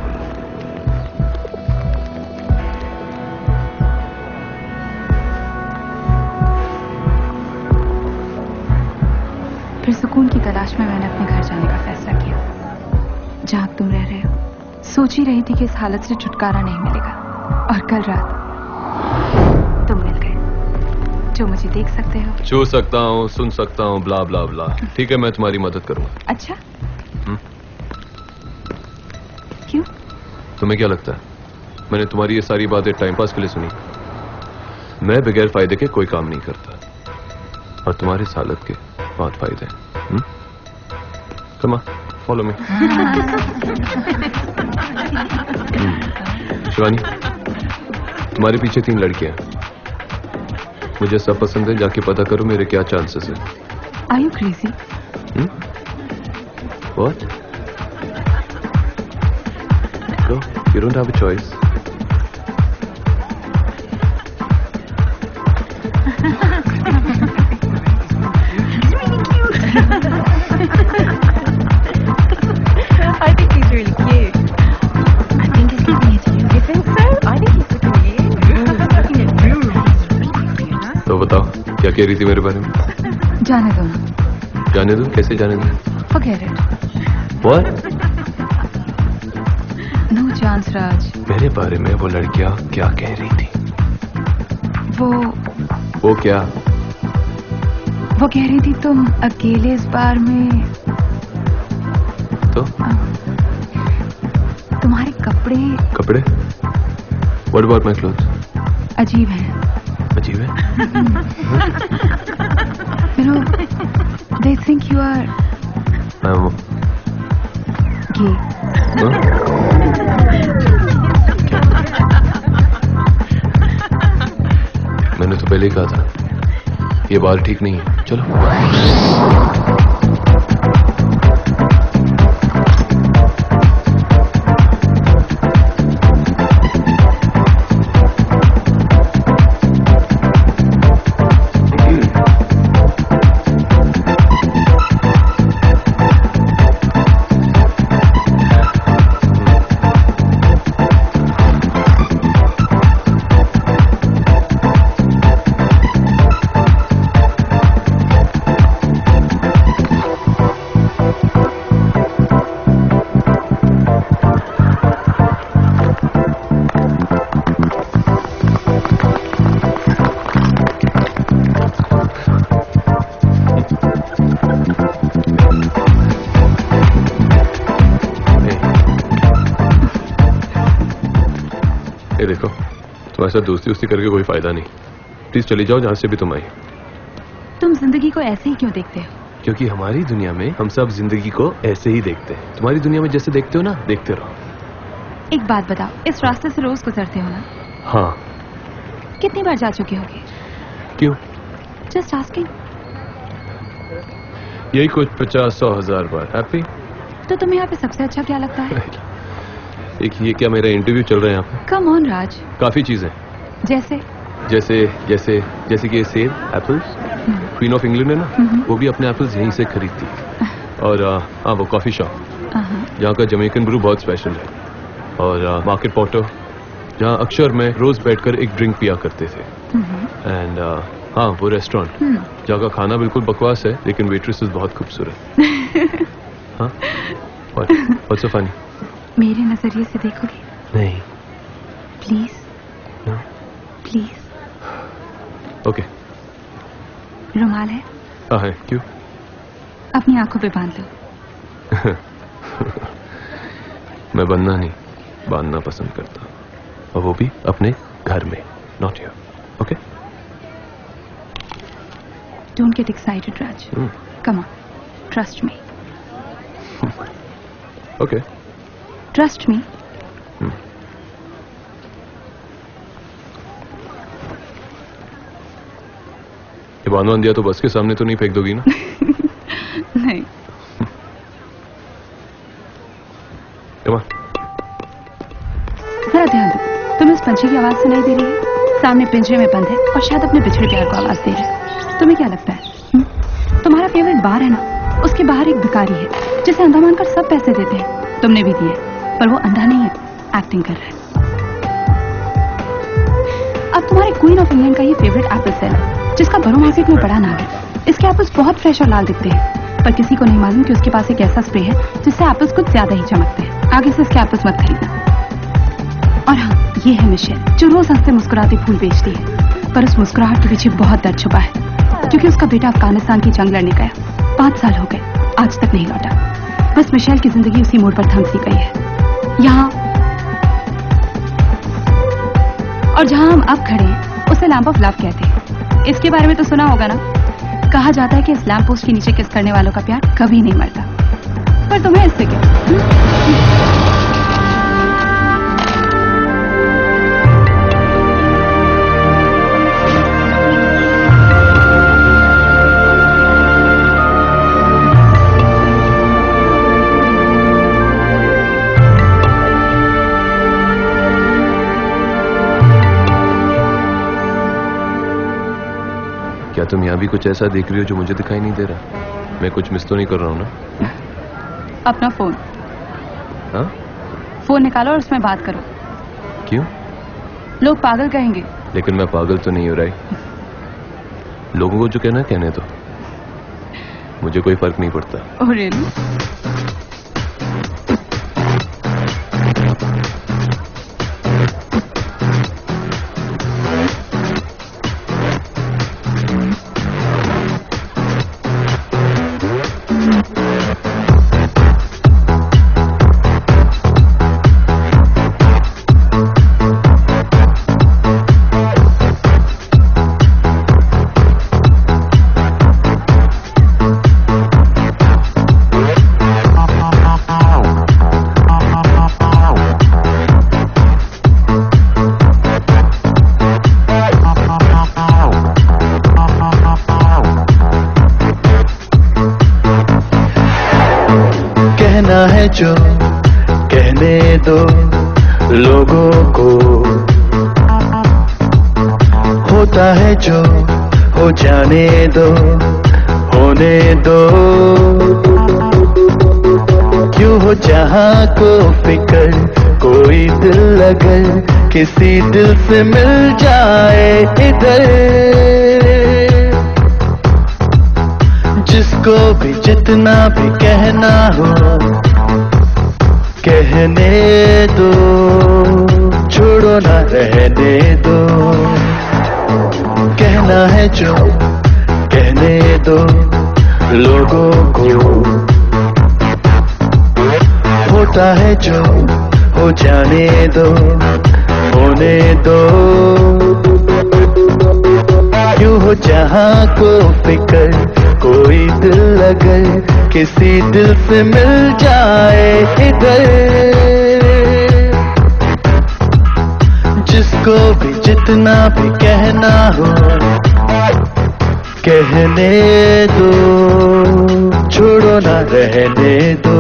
फिर सुकून की तलाश में मैंने अपने घर जाने का फैसला किया, जहां तुम रह रहे हो। सोच ही रही थी कि इस हालत से छुटकारा नहीं मिलेगा, और कल रात तुम मिल गए, जो मुझे देख सकते हो, छू सकता हूँ, सुन सकता हूँ, ब्ला ब्ला ब्ला। ठीक है, मैं तुम्हारी मदद करूंगा। अच्छा? हुँ? क्यों? तुम्हें क्या लगता है मैंने तुम्हारी ये सारी बातें टाइम पास के लिए सुनी? मैं बगैर फायदे के कोई काम नहीं करता, और तुम्हारी इस हालत के बहुत फायदे हैं। Come on, follow me. Shivani, तुम्हारे पीछे तीन लड़कियां हैं। मुझे सब पसंद है, जाके पता करो मेरे क्या चांसेस है। Are you crazy? Hmm? What? No, you don't have a choice. I think he's really cute. I think he's looking at you. You think so? I think he's looking at you. तो बताओ, क्या कह रही थी मेरे बारे में? जाने दो ना। जाने दो? कैसे जाने दो? Forget it. What? No chance, राज। मेरे बारे में वो लड़कियां क्या कह रही थी? वो वो क्या? वो कह रही थी तुम अकेले इस बार में। तो? तुम्हारे कपड़े कपड़े? What about my clothes? अजीब हैं। अजीब है? You know, they think you are I'm gay. Huh? मैंने तो पहले ही कहा था, ये बात ठीक नहीं है। चलो। ये देखो, तुम्हारे साथ दोस्ती उस्ती करके कोई फायदा नहीं। प्लीज चली जाओ जहां से भी तुम आई। तुम जिंदगी को ऐसे ही क्यों देखते हो? क्योंकि हमारी दुनिया में हम सब जिंदगी को ऐसे ही देखते हैं। तुम्हारी दुनिया में जैसे देखते हो ना, देखते रहो। एक बात बताओ, इस रास्ते से रोज गुजरते हो ना? हाँ। कितनी बार जा चुके होगे? क्यों? Just asking. यही कुछ पचास सौ हजार बार। हैप्पी? तो तुम्हें यहाँ पे सबसे अच्छा क्या लगता है? एक ये क्या मेरा इंटरव्यू चल रहा है यहाँ पे? Come on Raj. काफी चीजें। जैसे? जैसे जैसे जैसे कि सेब, एप्पल्स। क्वीन ऑफ इंग्लैंड है ना, वो भी अपने एप्पल्स यहीं से खरीदती है। और हाँ, वो कॉफी शॉप यहाँ का जमैकन ब्रू बहुत स्पेशल है। और मार्केट पॉटर, जहाँ अक्सर में रोज बैठकर एक ड्रिंक पिया करते थे। एंड हाँ, वो रेस्टोरेंट जहाँ का खाना बिल्कुल बकवास है, लेकिन वेट्रेसेस बहुत खूबसूरत। हाँ, व्हाट्स सो फनी? मेरे नजरिए से देखोगे? नहीं। प्लीज। नो। प्लीज। ओके। रुमाल है? हाँ है। क्यों? अपनी आंखों पे बांध लो। मैं बनना नहीं, बांधना पसंद करता, और वो भी अपने घर में, not here. Okay? Don't get excited, Raj. Hmm. Come on. Trust me. Okay. Trust me. Hmm. ये बांध दिया तो बस के सामने तो नहीं फेंक दोगी ना? नहीं। Come on. जरा ध्यान दो, तुम्हें उस पंछी की आवाज सुनाई दे रही है? सामने पिंजरे में बंद है और शायद अपने बिछड़े प्यार को आवाज दे रहा है। तुम्हें क्या लगता है? हुँ? तुम्हारा फेवरेट बार है ना, उसके बाहर एक भिखारी है जिसे अंधा मानकर सब पैसे देते हैं। तुमने भी दिए, पर वो अंधा नहीं है, एक्टिंग कर रहा है। अब तुम्हारे क्वीन ऑफ इंग्लैंड का ये फेवरेट एप्पल सेल है, जिसका बड़ो मार्केट में बड़ा नाम है। इसके एप्पल्स बहुत फ्रेश और लाल दिखते हैं, पर किसी को नहीं मालूम कि उसके पास एक ऐसा स्प्रे है जिससे एप्पल्स कुछ ज्यादा ही चमकते हैं। आगे से इसके एप्पल्स मत खरीदना। और हाँ, ये है मिशेल, जो रोज हंसते मुस्कुराते फूल बेचती है, पर उस मुस्कुराहट के पीछे बहुत दर्द छुपा है, क्योंकि उसका बेटा अफगानिस्तान की जंग लड़ने गया। पांच साल हो गए, आज तक नहीं लौटा। बस मिशेल की जिंदगी उसी मोड़ पर थम सी गई है। यहाँ और जहाँ हम अब खड़े हैं, उसे लैंप ऑफ लव कहते हैं। इसके बारे में तो सुना होगा ना? कहा जाता है कि इस लैंप पोस्ट के नीचे किस करने वालों का प्यार कभी नहीं मरता। पर तुम्हें इससे क्या? क्या तुम यहाँ भी कुछ ऐसा देख रही हो जो मुझे दिखाई नहीं दे रहा? मैं कुछ मिस तो नहीं कर रहा हूँ ना? अपना फोन। हाँ? फोन निकालो और उसमें बात करो। क्यों? लोग पागल कहेंगे। लेकिन मैं पागल तो नहीं हो रही। लोगों को जो कहना कहने दो, मुझे कोई फर्क नहीं पड़ता। Oh really? है जो कहने दो लोगों को, होता है जो हो जाने दो, होने दो। क्यों हो जहां को फिक्र, कोई दिल अगर किसी दिल से मिल जाए इधर, जिसको भी जितना भी कहना हो कहने दो, छोड़ो ना रहने दो। कहना है जो कहने दो लोगों को, होता है जो हो जाने दो, होने दो। क्यों हो जहां को फिक्र, कोई दिल अगर किसी दिल से मिल जाए इधर, जिसको भी जितना भी कहना हो कहने दो, छोड़ो ना रहने दो।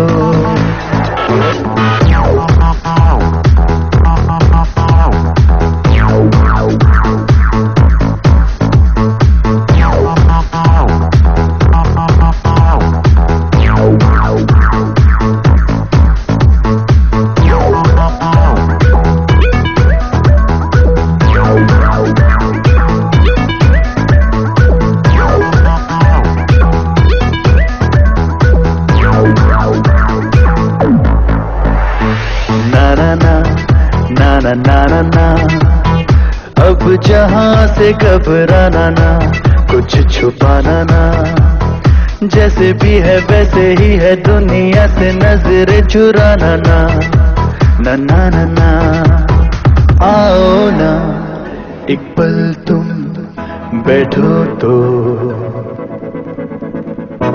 ना ना ना ना, अब जहां से घबराना ना, कुछ छुपाना ना। जैसे भी है वैसे ही है, दुनिया से नजरें चुराना ना। ना ना ना ना, आओ ना एक पल तुम बैठो तो,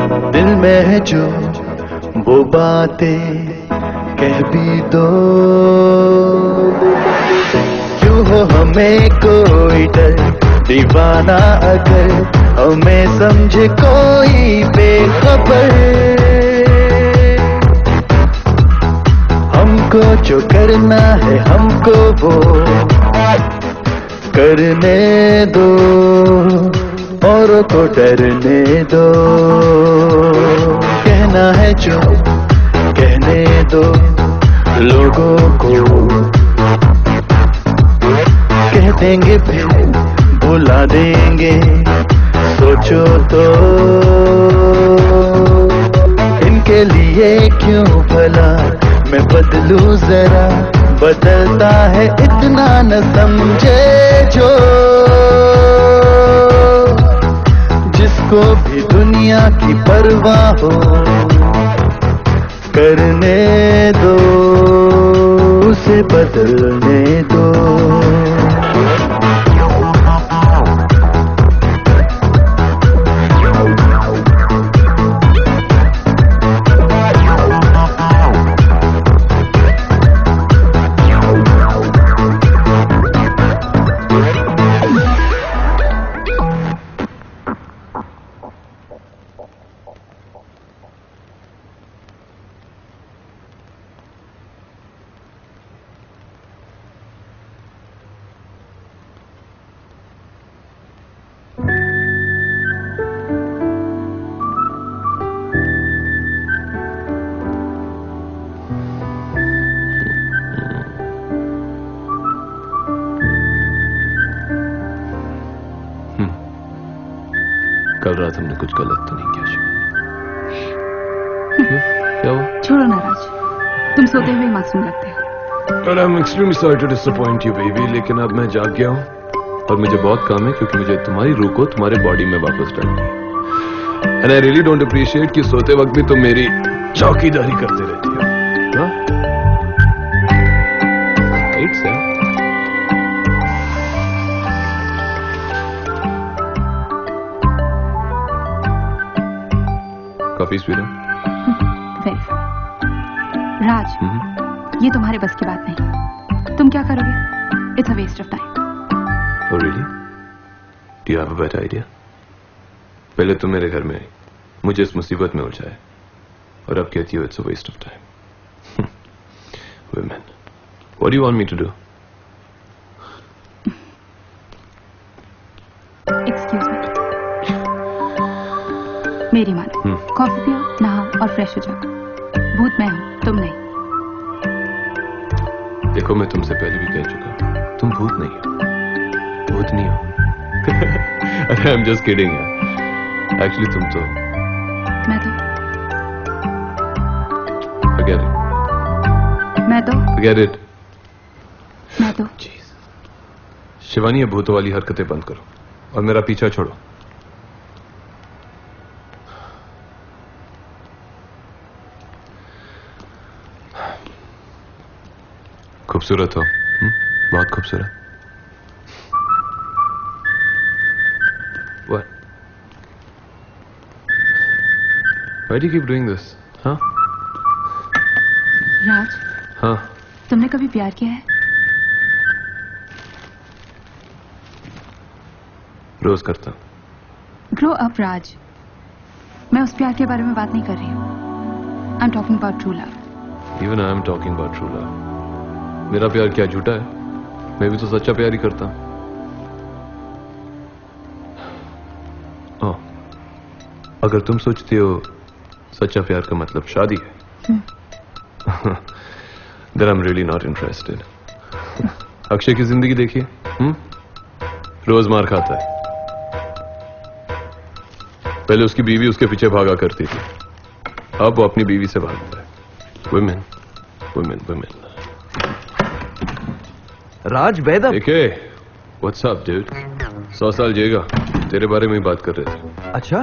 दिल में है जो वो बातें कह भी दो, क्यों हो हमें कोई डर, दीवाना अगर हमें समझे कोई बेखबर। हमको जो करना है हमको वो करने दो, औरों को डरने दो। कहना है जो कहने दो, लोगों को कह देंगे फिर बुला देंगे। सोचो तो इनके लिए क्यों भला मैं बदलूं जरा, बदलता है इतना न समझे जो। जिसको भी दुनिया की परवाह हो करने दो, उसे बदलने दो। कल रात हमने कुछ गलत तो नहीं किया शिवा? क्या हुआ? छोड़ो ना राज, तुम सोते हुए मासूम लगते हो। Well, I'm extremely sorry to disappoint you, baby, लेकिन अब मैं जाग गया हूँ और मुझे बहुत काम है क्योंकि मुझे तुम्हारी रूह को तुम्हारे बॉडी में वापस डालनी है। And I really don't appreciate कि सोते वक्त भी तुम मेरी चौकीदारी करते रहती हो। हाँ? Right, sir? कॉफी स्वीट है? राज, ये तुम्हारे बस की बात नहीं। तुम क्या करोगे? It's a waste of time. Oh really? Do you have a better idea? पहले तुम मेरे घर में आई, मुझे इस मुसीबत में उलझाया, और अब कहती हो it's a waste of time. Women, what do you want me to do? Excuse me. मेरी मानो, कॉफी पियो, नहाओ और फ्रेश हो जाओ। भूत मैं हूँ, तुम नहीं। देखो मैं तुमसे पहले भी कह चुका हूँ, तुम भूत नहीं हो, भूत नहीं हो। अरे आई एम जस्ट किडिंग यार, एक्चुअली तुम तो मैं तो Forget it. मैं तो Forget it. मैं तो शिवानी, ये भूतों वाली हरकतें बंद करो और मेरा पीछा छोड़ो। खूबसूरत हो, हुँ? बहुत खूबसूरत। What? Why do you keep doing this? हाँ? राज, हाँ? तुमने कभी प्यार किया है? रोज करता हूँ। ग्रो अप राज, मैं उस प्यार के बारे में बात नहीं कर रही हूँ। I am talking about true love. Even I am talking about true love. मेरा प्यार क्या झूठा है? मैं भी तो सच्चा प्यार ही करता हूं। oh, अगर तुम सोचती हो सच्चा प्यार का मतलब शादी है, then I'm really not interested. Akshay की जिंदगी देखिए, हम्म? रोज मार खाता है। पहले उसकी बीवी उसके पीछे भागा करती थी, अब वो अपनी बीवी से भागता है। Women, women, women. राज वेदम। देखे, व्हाट्स अप डूड? सौ साल जिएगा, तेरे बारे में ही बात कर रहे थे। अच्छा?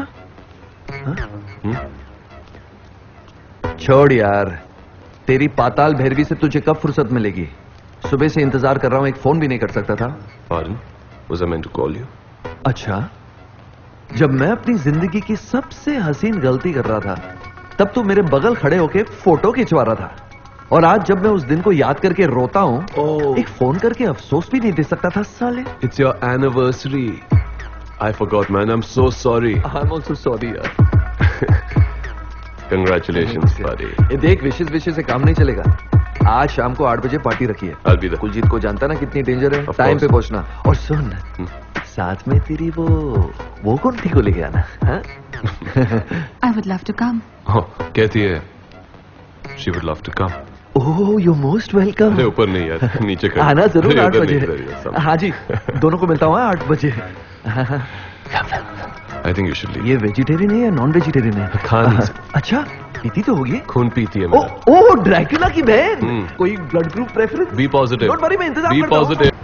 छोड़ यार, तेरी पाताल भैरवी से तुझे कब फुर्सत मिलेगी? सुबह से इंतजार कर रहा हूं, एक फोन भी नहीं कर सकता था। Pardon? Was I meant to call you? अच्छा, जब मैं अपनी जिंदगी की सबसे हसीन गलती कर रहा था, तब तो मेरे बगल खड़े होके फोटो खिंचवा रहा था। और आज जब मैं उस दिन को याद करके रोता हूँ, Oh. एक फोन करके अफसोस भी नहीं दे सकता था साले। It's your anniversary. I forgot, man. I'm so sorry. I'm also sorry यार। Congratulations, buddy. ये देख, विशेष विशेष से काम नहीं चलेगा। आज शाम को आठ बजे पार्टी रखी है। I'll be there. कुलजीत को जानता ना कितनी डेंजर है, Of टाइम course. पे पहुंचना। और सुन, Hmm. साथ में तेरी वो वो कौन थी को लेके आना, हाँ? I would love to come. Oh, कहती है. She would love to come. Oh, you're most welcome। अरे ऊपर नहीं यार, नीचे कर. आना जरूर अरे आठ उधर बजे। नहीं, इधर ही है सब. हाँ जी, दोनों को मिलता हूँ आठ बजे। I think you should leave. ये वेजिटेरियन है या नॉन वेजिटेरियन है? खा नहीं सकता. अच्छा, पीती तो होगी। खून पीती है ओ मेरा. ओ ड्रैकुला की बहन। हम्म. कोई blood group preference? Be positive. Don't worry, मैं इंतजाम Be करता हूँ। positive.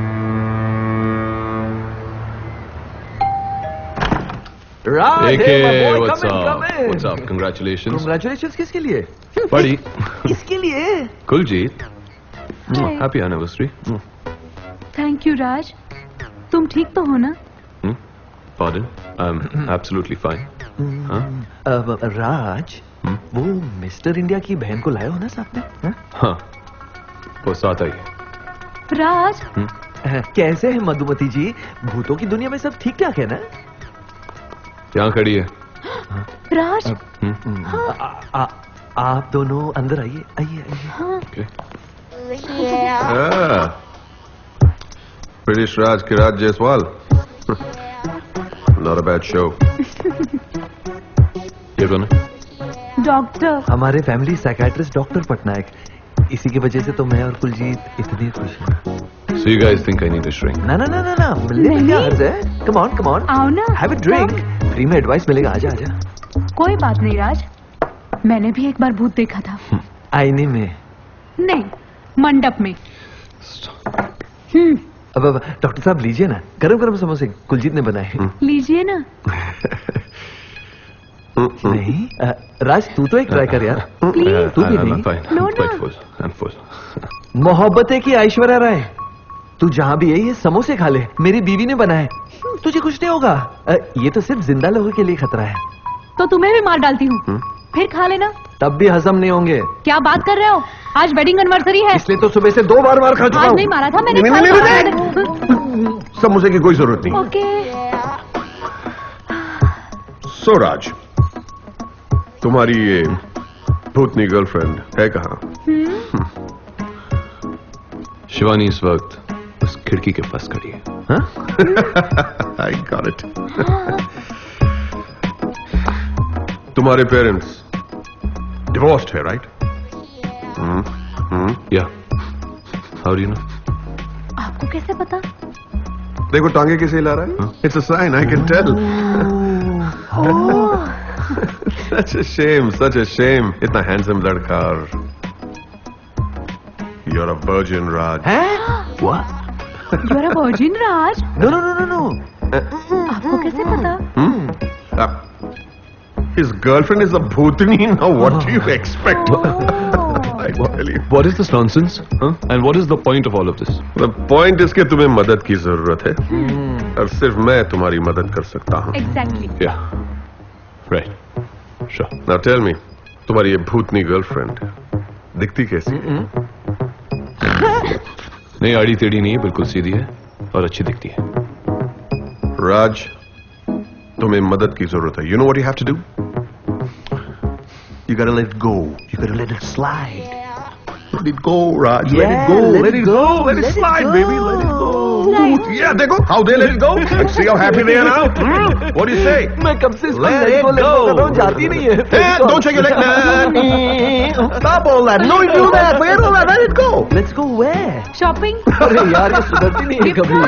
Radhe, A K, my boy, what's come in, up? come in। What's up? Congratulations. Congratulations किसके लिए? Buddy. इसके लिए। Kuljit. Happy anniversary. Thank you Raj. तुम ठीक तो हो ना? Hmm? Pardon? I'm absolutely fine. Huh? अब राज, Hmm? वो मिस्टर इंडिया की बहन को लाए हो ना साथ में? हाँ? हाँ. वो साथ आई है. राज, Hmm? कैसे है मधुमती जी? भूतों की दुनिया में सब ठीक ठाक है ना? यहाँ खड़ी है. राज, Hmm? आ, आ, आप दोनों अंदर आइए, आइए, आइए। Okay. Ah. British Raj Kiraj Jaiswal. Not a bad show. ये कौन है? डॉक्टर। हमारे फैमिली साइकियाट्रिस्ट डॉक्टर पटनायक। इसी की वजह से तो मैं और कुलजीत इतने खुश हैं। So you guys think I need a shrink? ना ना ना ना ना, मिलने में क्या हर्ज है? Come on, come on. आओ ना। Have a drink. फ्री में एडवाइस मिलेगा, आजा आजा। कोई बात नहीं राज, मैंने भी एक बार भूत देखा था। आईने में। नहीं, मंडप में। हम्म, अब अब डॉक्टर साहब लीजिए ना, गरम गरम समोसे कुलजीत ने बनाए। लीजिए ना। नहीं, अ, राज तू तो एक ट्राई कर यार। प्लीज। तू भी I'm नहीं। fine. No, I'm quite no. full. I'm full. Mohabbatein की ऐश्वर्या राय, तू जहाँ भी है ये समोसे खा ले, मेरी बीवी ने बनाए, तुझे कुछ नहीं होगा। अ, ये तो सिर्फ जिंदा लोगों के लिए खतरा है। तो तुम्हें भी मार डालती हूँ, फिर खा लेना। तब भी हजम नहीं होंगे। क्या बात कर रहे हो? आज वेडिंग एनिवर्सरी है। इसलिए तो सुबह से दो बार मार खा चुका आज हूँ। नहीं मारा था मैंने। नहीं, कल नहीं, मारा नहीं, था। समोसे की कोई जरूरत नहीं। ओके। सो राज, तुम्हारी ये भूतनी गर्लफ्रेंड है कहाँ? शिवानी इस वक्त उस खिड़की के पास खड़ी है. I got it. तुम्हारे पेरेंट्स डिवोर्स्ड है, right? Hmm hmm Yeah. How do you know? आपको कैसे पता? देखो टांगे कैसे हिला रहा है. It's a sign, I can tell. Such a shame, such a shame. इतना हैंडसम लड़का और you're a virgin, Raj. हैं? What? You're a virgin, Raj. No, no, no, no, no. आपको कैसे पता? Hmm? Uh, his girlfriend is a bhutani. Now what do you expect? I tell you. What is this nonsense? Huh? And what is the point of all of this? The point is कि तुम्हें मदद की जरूरत है और सिर्फ मैं तुम्हारी मदद कर सकता हूँ. Exactly. Yeah. Right. Sure. Now tell me, तुम्हारी ये भूतनी गर्लफ्रेंड दिखती कैसी है? नहीं आड़ी टेढ़ी नहीं है, बिल्कुल सीधी है और अच्छी दिखती है. राज, तुम्हें मदद की जरूरत है. You know what you have to do? You gotta let it go. You gotta let it slide. Let it go, Raj. let it Yeah, go. let Let, it it go. go. Let it Let it slide, go. baby. Let it go. Yeah, देखो how they let it go. And see how happy they are now. Hmm? What do you say? मैं कब से इसको Let let it go, let go go. कर रहा हूँ, जाती नहीं है. Hey, don't shake your leg, man. Stop all that. No, you do that. Forget all that. Let it go. Let's go where? Shopping. अरे यार ये सुधरती नहीं है कभी.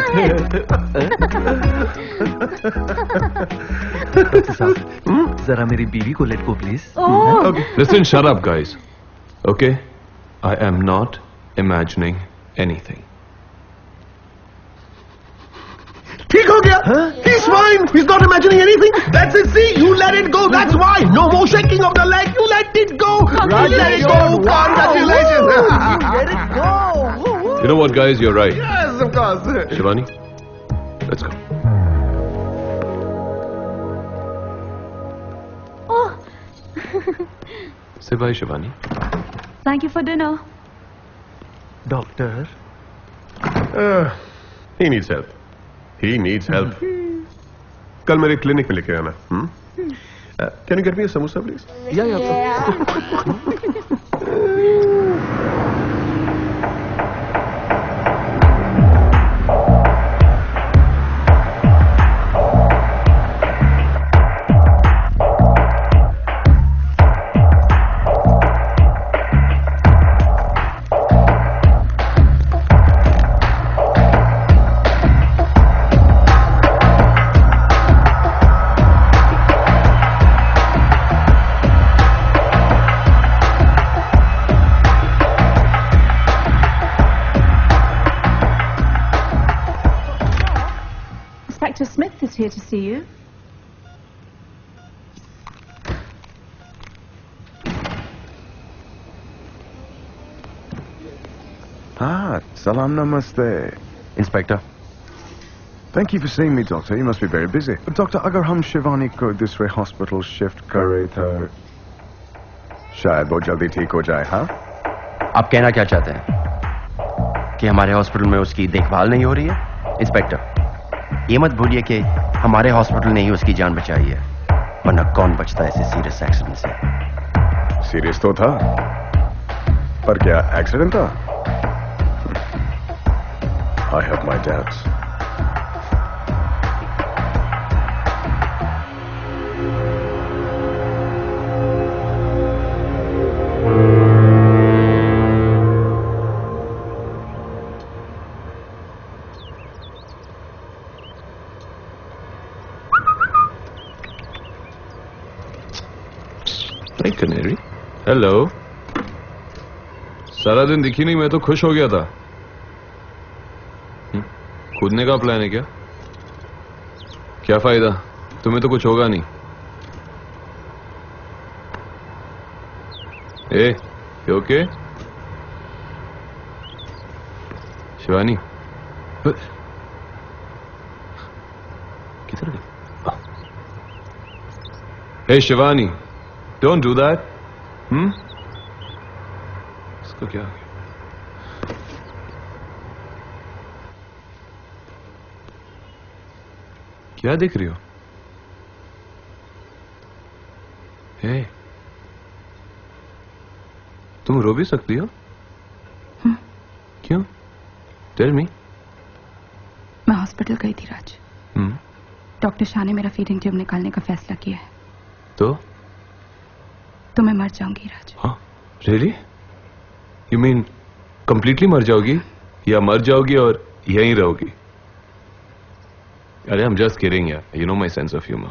डॉक्टर साहब, जरा मेरी बीवी को let go please. Oh. Listen, shut up, guys. Okay? I am not imagining anything. ठीक हो गया. He's fine. He's not imagining anything. That's it. See, you let it go. That's why. No more shaking of the leg. You let it go. Raj, let it go. Congratulations. Let it go. You know what, guys? You're right. Yes, of course. Shivani, let's go. Say bye, Shivani. Thank you for dinner. Doctor? Uh, he needs help. He needs help. कल मेरे clinic में लेके आना. Hmm? Uh, can you get me a samosa, please? Yeah, yeah. Inspector Smith is here to see you. Ah, salam namaste. Inspector, Thank you for seeing me, Doctor. You must be very busy. But Doctor, अगर हम शिवानी को दूसरे hospital shift करें तो शायद वो जल्दी ठीक हो जाए, हाँ? आप कहना क्या चाहते हैं कि हमारे हॉस्पिटल में उसकी देखभाल नहीं हो रही है? इंस्पेक्टर, ये मत भूलिए कि हमारे हॉस्पिटल ने ही उसकी जान बचाई है, वरना कौन बचता है ऐसे सीरियस एक्सीडेंट से? सीरियस तो था, पर क्या एक्सीडेंट था? I have my doubts. Hey, Canary. Hello. सारा दिन दिखी नहीं, मैं तो खुश हो गया था. कूदने का प्लान है क्या? क्या फायदा, तुम्हें तो कुछ होगा नहीं. ए, you okay? शिवानी किधर गई? ए शिवानी, डोंट डू दैट. हम्म इसको क्या हो गया? क्या देख रही हो? हे, तुम रो भी सकती हो? हम्म। क्यों? Tell me. मैं हॉस्पिटल गई थी राज. हम्म. डॉक्टर शाह ने मेरा फीडिंग ट्यूब निकालने का फैसला किया है. तो? तो मैं मर जाऊंगी राज. हाँ, रियली? यू मीन कंप्लीटली मर जाओगी या मर जाओगी और यहीं रहोगी? अरे, I'm just kidding यार. You know my sense of humor.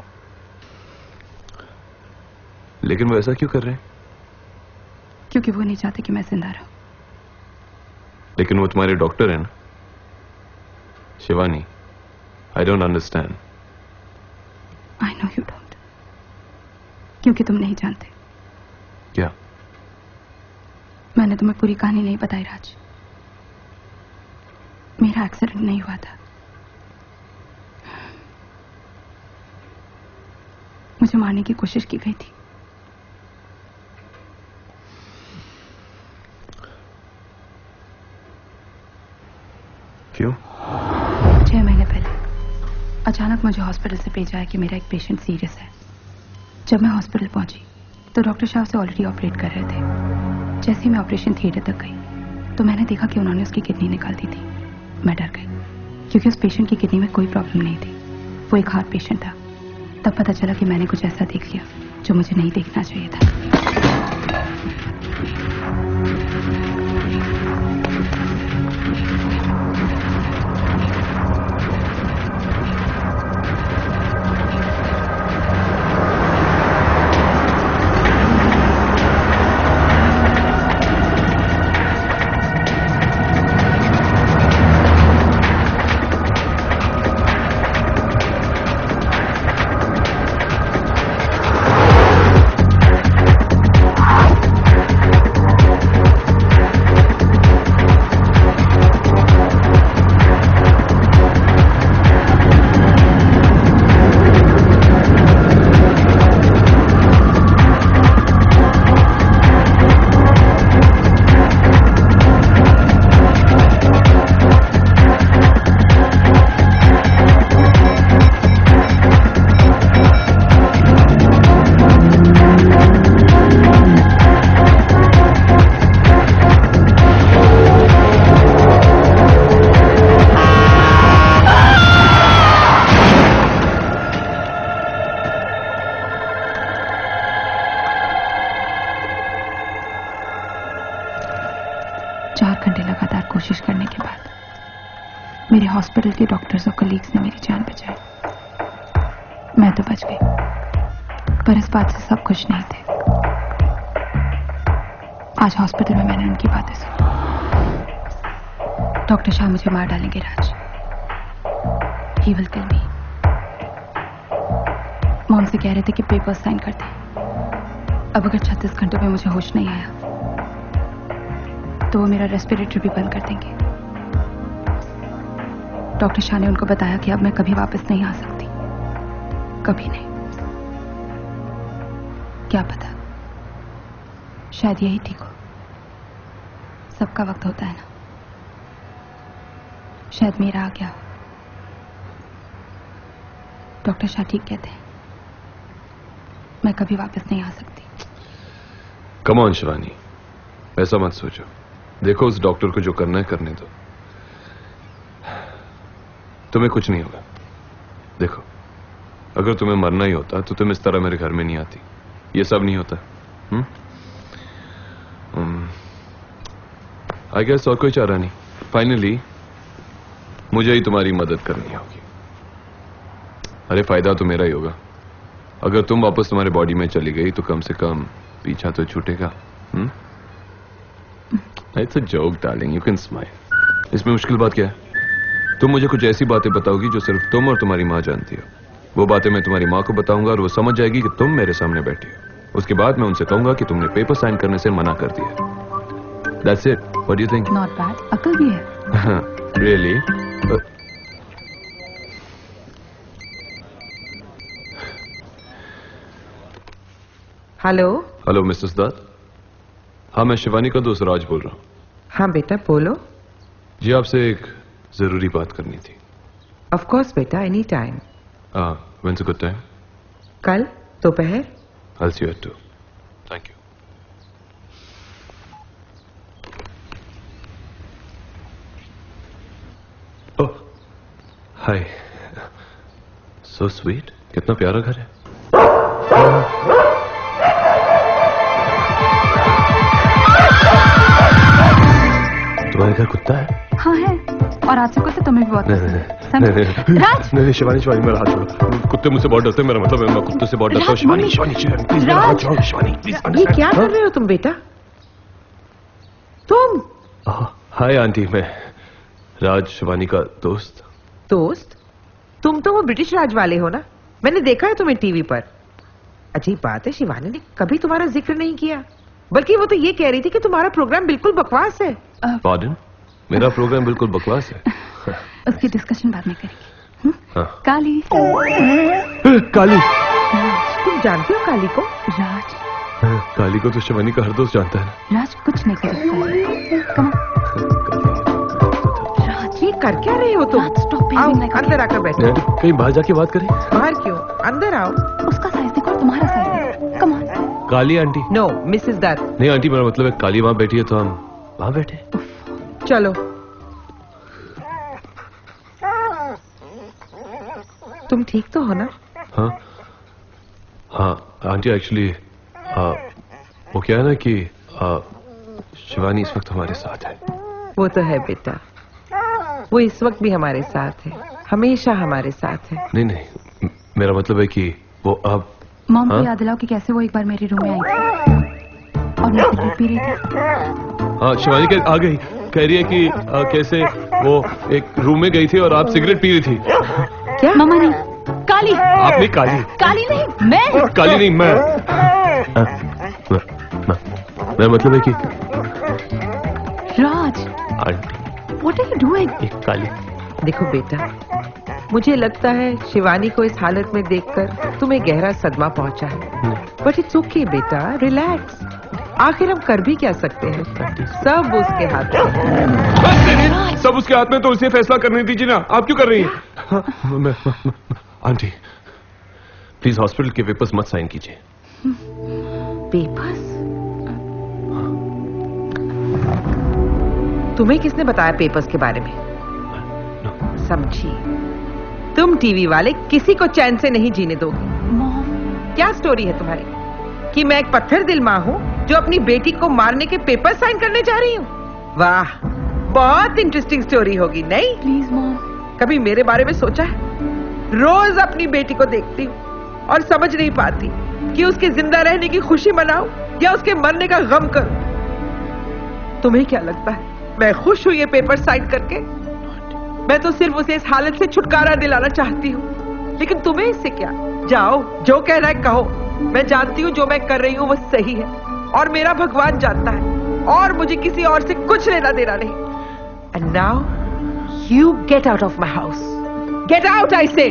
लेकिन वो ऐसा क्यों कर रहे हैं? क्योंकि वो नहीं चाहते कि मैं जिंदा रहूं. लेकिन वो तुम्हारे डॉक्टर हैं ना? Shivani, I don't understand. I know you don't. क्योंकि तुम नहीं जानते. क्या? मैंने तुम्हें पूरी कहानी नहीं बताई राज. मेरा एक्सीडेंट नहीं हुआ था. मुझे मारने की कोशिश की गई थी. क्यों? छह महीने पहले अचानक मुझे हॉस्पिटल से भेजा है कि मेरा एक पेशेंट सीरियस है. जब मैं हॉस्पिटल पहुंची तो डॉक्टर शाह उसे ऑलरेडी ऑपरेट कर रहे थे. जैसे ही मैं ऑपरेशन थिएटर तक गई तो मैंने देखा कि उन्होंने उसकी किडनी निकाल दी थी. मैं डर गई क्योंकि उस पेशेंट की किडनी में कोई प्रॉब्लम नहीं थी. वो एक हार्ट पेशेंट था. तब पता चला कि मैंने कुछ ऐसा देख लिया जो मुझे नहीं देखना चाहिए था. हॉस्पिटल के डॉक्टर्स और कलीग्स ने मेरी जान बचाई। मैं तो बच गई, पर इस बात से सब खुश नहीं थे। आज हॉस्पिटल में मैंने उनकी बातें सुनी। डॉक्टर शाह मुझे मार डालेंगे राज। He will kill me. Mom से कह रहे थे कि पेपर्स साइन कर दें। अब अगर छत्तीस घंटों में मुझे होश नहीं आया तो वो मेरा रेस्पिरेटर भी बंद कर देंगे। डॉक्टर शाह ने उनको बताया कि अब मैं कभी वापस नहीं आ सकती, कभी नहीं। क्या पता, शायद यही ठीक हो। सबका वक्त होता है ना, शायद मेरा आ गया हो। डॉक्टर शाह ठीक कहते हैं, मैं कभी वापस नहीं आ सकती। कम ऑन शिवानी, ऐसा मत सोचो। देखो उस डॉक्टर को जो करना है करने दो, तुम्हें कुछ नहीं होगा। देखो अगर तुम्हें मरना ही होता तो तुम इस तरह मेरे घर में नहीं आती। ये सब नहीं होता। आई गेस और कोई चारा नहीं। फाइनली मुझे ही तुम्हारी मदद करनी होगी। अरे फायदा तो मेरा ही होगा। अगर तुम वापस तुम्हारे बॉडी में चली गई तो कम से कम पीछा तो छूटेगा। It's a joke darling, you can smile. इसमें मुश्किल बात क्या है? तुम मुझे कुछ ऐसी बातें बताओगी जो सिर्फ तुम और तुम्हारी माँ जानती हो। वो बातें मैं तुम्हारी माँ को बताऊंगा और वो समझ जाएगी कि तुम मेरे सामने बैठी हो। उसके बाद मैं उनसे कहूंगा कि तुमने पेपर साइन करने से मना कर दिया। That's it. What do you think? Not bad. अकल भी है। Really? Hello. Hello mister Siddharth. हाँ मैं शिवानी का दोस्त राज बोल रहा हूँ। हाँ बेटा बोलो। जी आपसे एक जरूरी बात करनी थी। ऑफ कोर्स बेटा, एनी टाइम। हाँ, when's a good time? कल दोपहर। I'll see you at two. Thank you. Oh, hi. So sweet. कितना प्यारा घर है। तुम्हारे घर कुत्ता है? हाँ है, और आज से कुत्ते तुम्हें भी बहुत नहीं नहीं नहीं राज नहीं नहीं शिवानी शिवानी मेरा हाथ छोड़ो। कुत्ते मुझसे बहुत डरते हैं। मेरा मतलब है मैं कुत्ते से बहुत डरता हूँ। शिवानी शिवानी शिवानी प्लीज मेरा हाथ छोड़ो। शिवानी प्लीज। ये क्या कर रहे हो तुम बेटा? तुम? हाय आंटी, मैं राज शिवानी का दोस्त। दोस्त? तुम तो वो ब्रिटिश राज वाले हो ना? मैंने देखा है तुम्हें टीवी पर। अजीब बात है, शिवानी ने कभी तुम्हारा जिक्र नहीं किया, बल्कि वो तो ये कह रही थी कि तुम्हारा प्रोग्राम बिल्कुल बकवास है। पार्डन? मेरा प्रोग्राम बिल्कुल बकवास है। उसकी डिस्कशन बाद में करेंगे। हाँ। काली। काली? तुम जानते हो काली को? राज। काली को तो शिवानी का हर दोस्त जानता है। राज कुछ नहीं कर सकता। कम राज, ये कर क्या रहे हो तुम? आओ अंदर आकर बैठो। कहीं बाहर जाके बात करें? बाहर क्यों, अंदर आओ। उसका साइज देखो और तुम्हारा साइज देखो। Come on. Kali aunty? No Mrs Dutt. नहीं आंटी, मेरा मतलब है काली वहां बैठी है तो हम वहां बैठे। चलो। तुम ठीक तो हो ना? हाँ हाँ आंटी, एक्चुअली वो क्या है ना कि आ, शिवानी इस वक्त हमारे साथ है। वो तो है बेटा, वो इस वक्त भी हमारे साथ है, हमेशा हमारे साथ है। नहीं नहीं, मेरा मतलब है कि वो अब। मॉम को याद दिलाओ कि कैसे वो एक बार मेरे रूम में आई थी और मैं सिगरेट पी रही थी। हाँ शिवानी कह, आ गई, कह रही है कि आ, कैसे वो एक रूम में गई थी और आप सिगरेट पी रही थी। क्या? मामा नहीं, काली। आप नहीं? काली? काली नहीं, मैं। काली नहीं, मैं। मेरा मतलब है कि Raj. Aunty what are you doing? एक काली। देखो बेटा, मुझे लगता है शिवानी को इस हालत में देखकर तुम्हें गहरा सदमा पहुंचा है, बट इट्स ओके बेटा, रिलैक्स। आखिर हम कर भी क्या सकते हैं, सब उसके हाथ में। सब उसके हाथ में तो उसे फैसला करने दीजिए ना, आप क्यों कर रही हैं? आंटी प्लीज हॉस्पिटल के पेपर्स मत साइन कीजिए। पेपर्स? तुम्हें किसने बताया पेपर्स के बारे में? समझी, तुम टीवी वाले किसी को चैन से नहीं जीने दोगे। क्या स्टोरी है तुम्हारी कि मैं एक पत्थर दिल माँ हूँ जो अपनी बेटी को मारने के पेपर साइन करने जा रही हूँ? वाह, बहुत इंटरेस्टिंग स्टोरी होगी नहीं? प्लीज मॉम, कभी मेरे बारे में सोचा है? रोज अपनी बेटी को देखती हूँ और समझ नहीं पाती कि उसके जिंदा रहने की खुशी मनाऊं या उसके मरने का गम करूं। तुम्हें क्या लगता है मैं खुश हूं ये पेपर साइन करके? मैं तो सिर्फ उसे इस हालत से छुटकारा दिलाना चाहती हूँ, लेकिन तुम्हें इससे क्या? जाओ, जो कहना है कहो। मैं जानती हूँ जो मैं कर रही हूँ वो सही है और मेरा भगवान जानता है, और मुझे किसी और से कुछ लेना देना नहीं। And now you get out of my house. Get out I say.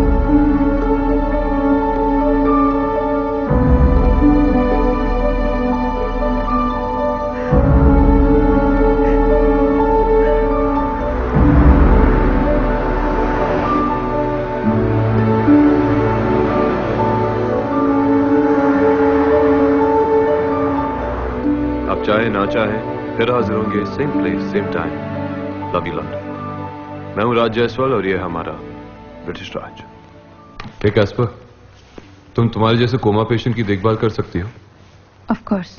चाहे ना चाहे फिर हाजिर होंगे, same place same time, love you lot. मैं हूं राज जायसवाल और ये है हमारा ब्रिटिश राज। हे कैस्पर, तुम तुम्हारे जैसे कोमा पेशेंट की देखभाल कर सकती हो? Of course.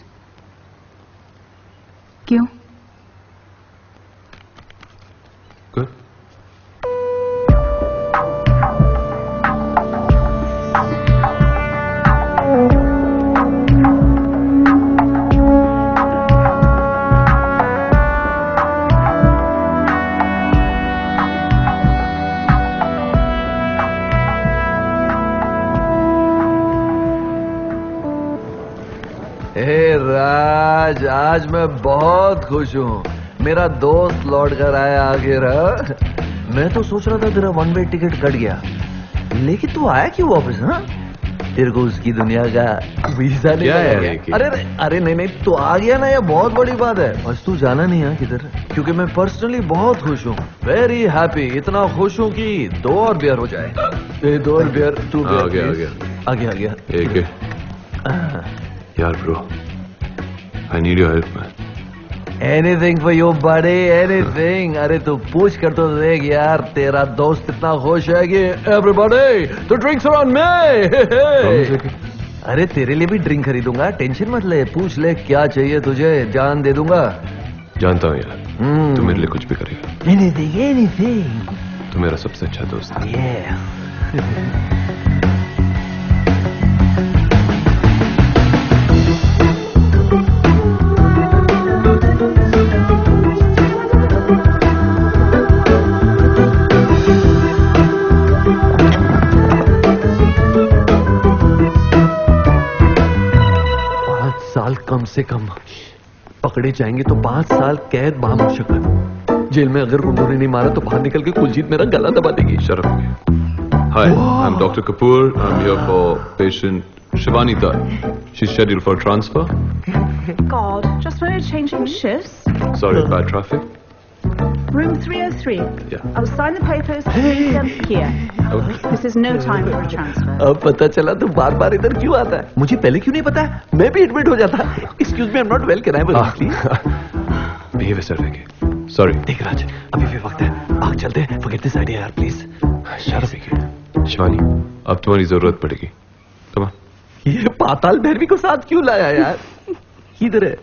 क्यों? गुड। राज, आज मैं बहुत खुश हूँ। मेरा दोस्त लौट कर आया आखिर। मैं तो सोच रहा था तेरा वन वे टिकट कट गया, लेकिन तू आया क्यों वापस? हाँ, तेरे को उसकी दुनिया का वीजा नहीं है? अरे अरे नहीं नहीं, तू आ गया ना, ये बहुत बड़ी बात है। बस तू जाना नहीं है किधर, क्योंकि मैं पर्सनली बहुत खुश हूँ, वेरी हैप्पी। इतना खुश हूँ कि दो और बियर हो जाए। दो और बियर। तू आ गया आ गया आ गया आ गया एक है। यार bro, I need your help, man. Anything for you, buddy, anything. अरे तू पूछ कर तो देख यार, तेरा दोस्त इतना खुश है कि everybody, the drinks are on me. अरे तेरे लिए भी ड्रिंक खरीदूंगा, टेंशन मत ले। पूछ ले क्या चाहिए तुझे, जान दे दूंगा। जानता हूँ यार, hmm. तू मेरे लिए कुछ भी करेगा। Anything, anything. तू मेरा सबसे अच्छा दोस्त है। Yeah. कम से कम पकड़े जाएंगे तो पांच साल कैद बामुशक्कत। जेल में अगर उन्होंने नहीं मारा तो बाहर निकल के कुलजीत मेरा गला दबा देगी। शर्म है। Hi, I'm Doctor Kapoor. I'm here for patient Shivani Dar. She's scheduled for transfer. God, just when you're changing shifts. Sorry, bad traffic. Room three oh three. Yeah. I will sign the papers and leave them here. Okay. This is no time for a transfer. अब पता चला तू बार बार इधर क्यों आता है? मुझे पहले क्यों नहीं पता? मैं भी एडमिट हो जाता। Excuse me, I'm not well. Can I have a please? Behave sir, देंगे। Sorry. देख राज, अभी भी वक्त है। भाग चलते हैं। Forget this idea यार, please. शर्म है। शिवानी, अब तुम्हारी जरूरत पड़ेगी। Come on. ये पाताल भैरवी को साथ क्यों लाया यार? किधर है?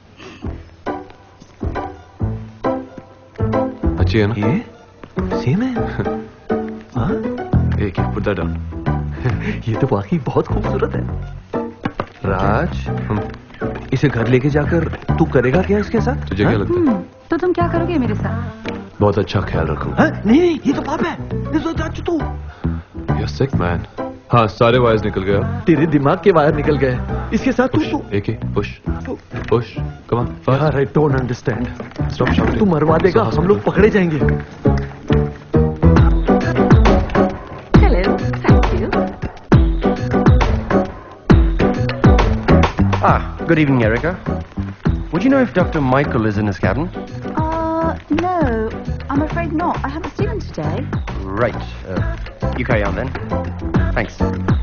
अच्छी है ना? ये सेम है। हाँ? एक ही put that down. ये तो वाकई बहुत खूबसूरत है। राज, इसे घर लेके जाकर तू करेगा क्या इसके साथ? तुझे क्या लगता है? तो तुम क्या करोगे मेरे साथ? बहुत अच्छा ख्याल रखूंगा। नहीं नहीं, ये तो पाप है। तू You're sick man. हाँ, सारे वायर्स निकल गए। तेरे दिमाग के वायर निकल गए। इसके साथ तू एक ही push push come on fast. I don't understand. Stop shouting. तू मरवा देगा, हम लोग पकड़े जाएंगे। Hello, thank you. Ah, good evening, Erica. Would you know if Doctor Michael is in his cabin? Uh, no, I'm afraid not. I haven't seen him today. Right. Uh, you carry on then. Thanks.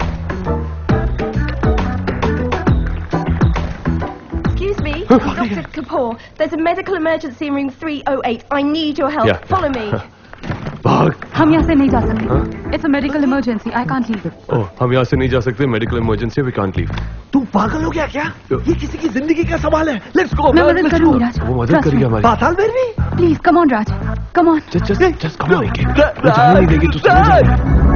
Excuse me, Doctor Kapoor. There's a medical emergency in room three oh eight. I need your help. Yeah. Follow me. भाग। हम यहाँ से नहीं जा सकते। It's a medical emergency. I can't leave. ओह, हम यहाँ से नहीं जा सकते। Medical emergency, we can't leave. तू पागल हो गया क्या? ये किसी की जिंदगी का सवाल है। Let's go. मैं मदद करूंगी राज। वो मदद करेगी हमारी। Patal Bhairavi? Please come on Raj. Come on. Just, just, just come on, A K. वो जाने नहीं देगी, तू समझ जा।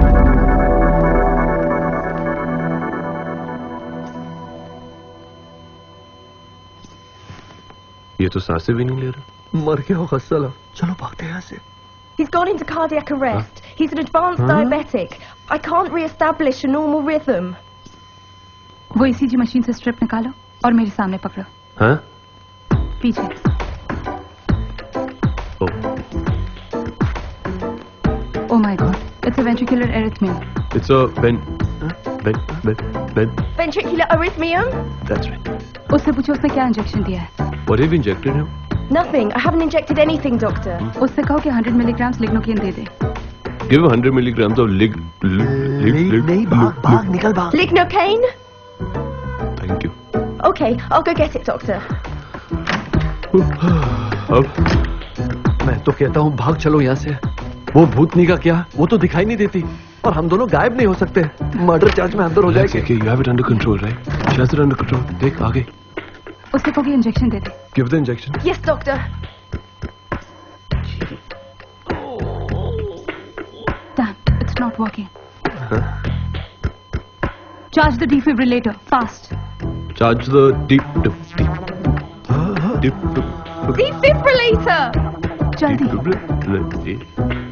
ये तो सांसें भी नहीं ले रहा। मर गया होगा साला। चलो भागते हैं यहाँ से। He's gone into cardiac arrest. Huh? He's an advanced huh? diabetic. I can't re-establish a normal rhythm. वो E C G मशीन से स्ट्रिप निकालो और मेरे सामने पकड़ो। हाँ? पीछे। Oh my God! It's a ventricular arrhythmia. It's a ven, ven, ven, ven. Ventricular arrhythmium? That's right. उससे पूछो उसने क्या इंजेक्शन दिया है? What have you injected him? Nothing. I haven't injected anything, doctor. उससे कहो कि one hundred milligrams lignocaine दे दे। Give one hundred milligrams of lig, lig, lig, lig, नहीं भाग भाग निकल भाग। Lignocaine? Thank you. Okay, I'll go get it, doctor. अब मैं तो कहता हूँ भाग चलो यहाँ से। वो भूतनी का क्या? वो तो दिखाई नहीं देती और हम दोनों गायब नहीं हो सकते। मर्डर चार्ज में अंदर हो जाएगा। Okay, you have it under control, right? She has it under control. देख आगे। उससे कहो कि इंजेक्शन दे दे। Give the injection. Yes, doctor. Damn, it's not working. Huh? Charge the defibrillator, fast. Charge the deep, deep, deep, deep, defibrillator. जल्दी. Defibrillator.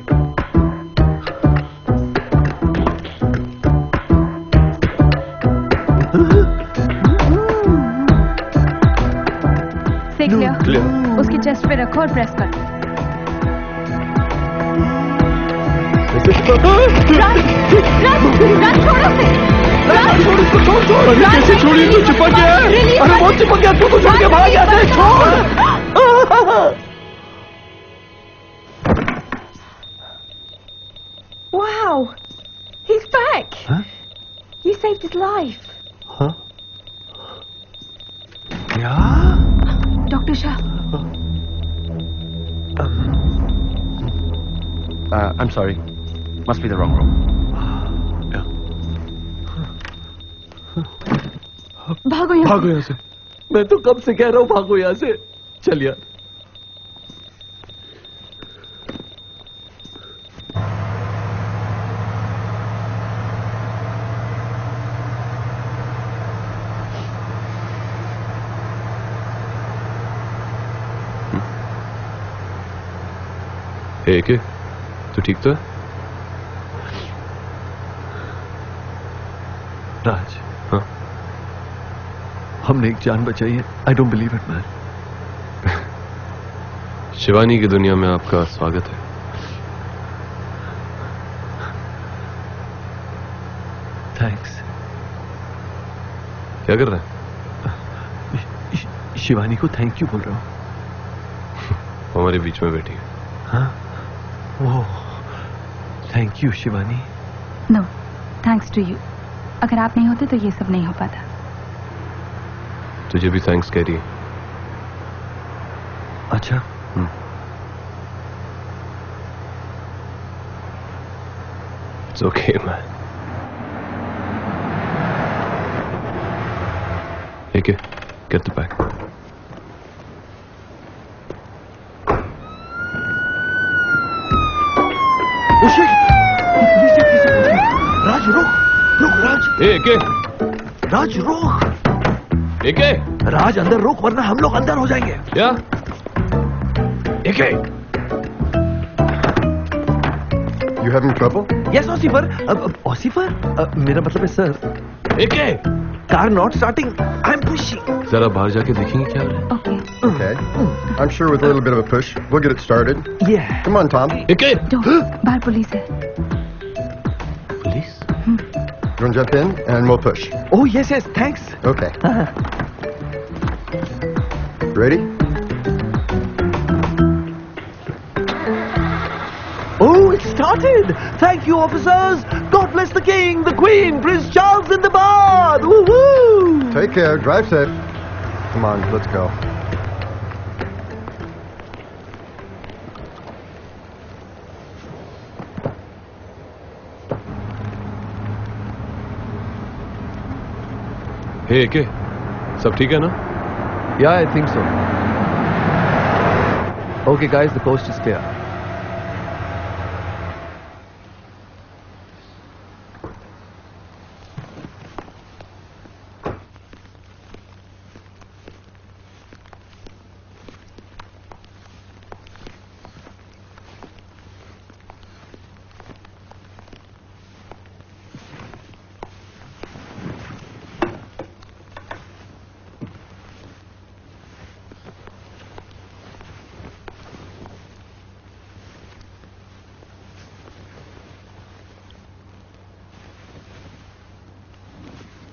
सेक लिया। उसके चेस्ट पे रखो और प्रेस कर। राज, राज, राज छोड़ो उसे। राज छोड़ इसको, छोड़ छोड़। अरे कैसे छोड़ी? तू चिपक गया। अरे बहुत चिपक गया। तू तो छोड़ के भाग गया था। छोड़। Wow, he's back. Huh? You saved his life. Huh? क्या? Doctor Shah. Uh, I'm sorry. Must be the wrong room. भागो यहाँ भागो यहाँ से। मैं तो कब से कह रहा हूँ भागो यहाँ से। चल यार। ए के, तू ठीक तो है? राज, हाँ? हमने एक जान बचाई है। I don't believe it man. Shivani की दुनिया में आपका स्वागत है। थैंक्स। क्या कर रहा है? शिवानी को थैंक यू बोल रहा हूँ। हमारे बीच में बैठी है। हाँ? Oh, thank you Shivani. No, thanks to you. अगर आप नहीं होते तो ये सब नहीं हो पाता। तुझे भी थैंक्स कह रही है। अच्छा। हम्म। It's okay, man. Okay, get the bag. राज रुक, रुक राज। ए के, राज रुक। ए के, राज अंदर रुक वरना हम लोग अंदर हो जाएंगे। क्या? ए के। You having trouble? Yes, Ossifer. Ossifer? मेरा मतलब है सर। ए के, car not starting. I'm pushing. जरा बाहर जाके देखेंगे क्या हो रहा है? Okay. Okay. I'm sure with a little bit of a push, we'll get it started. Yeah. Come on, Tom. ए के, बाहर पुलिस है। Police? You want to jump in and we'll push. Oh yes, yes. Thanks. Okay. Ready? Oh, it started! Thank you, officers! God bless the king, the queen, Prince Charles in the bath! Woo-hoo! Take care. Drive safe. Come on, let's go. Hey K, सब ठीक है ना? Yeah, I think so. Okay, guys, the coast is clear.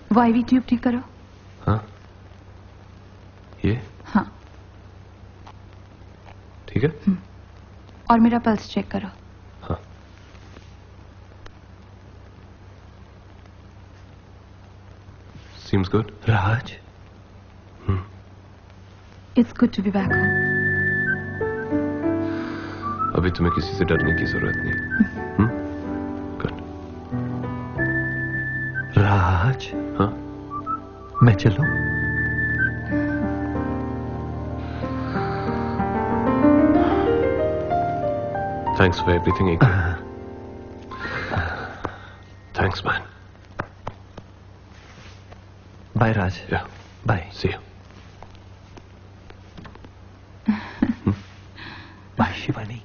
वो IV tube ठीक करो। हाँ, ये हाँ ठीक है। हम्म। और मेरा पल्स चेक करो। हाँ, seems good. Raj, it's good to be back home. अभी तुम्हें किसी से डरने की जरूरत नहीं। गुड। राज, हाँ, मैं चलूं? Thanks for everything K. Thanks man. Bye Raj. Yeah bye. See you. Bye Shivani.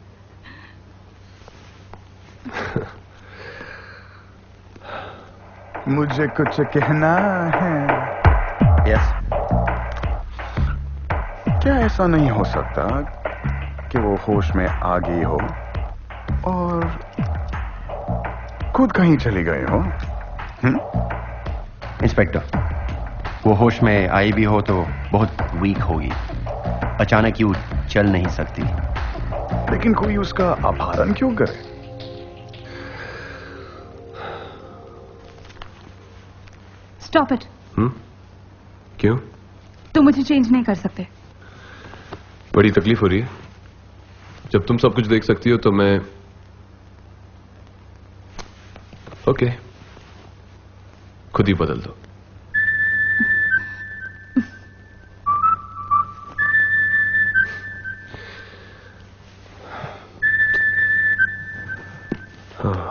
मुझे कुछ कहना है। यस। क्या ऐसा नहीं हो सकता कि वो होश में आ गई हो और खुद कहीं चली गई हो? हुँ? इंस्पेक्टर, वो होश में आई भी हो तो बहुत वीक होगी, अचानक यूं चल नहीं सकती। लेकिन कोई उसका अपहरण क्यों करे? Stop it. हम्म, क्यों? तुम मुझे चेंज नहीं कर सकते। बड़ी तकलीफ हो रही है। जब तुम सब कुछ देख सकती हो तो मैं ओके खुद ही बदल दो। हाँ,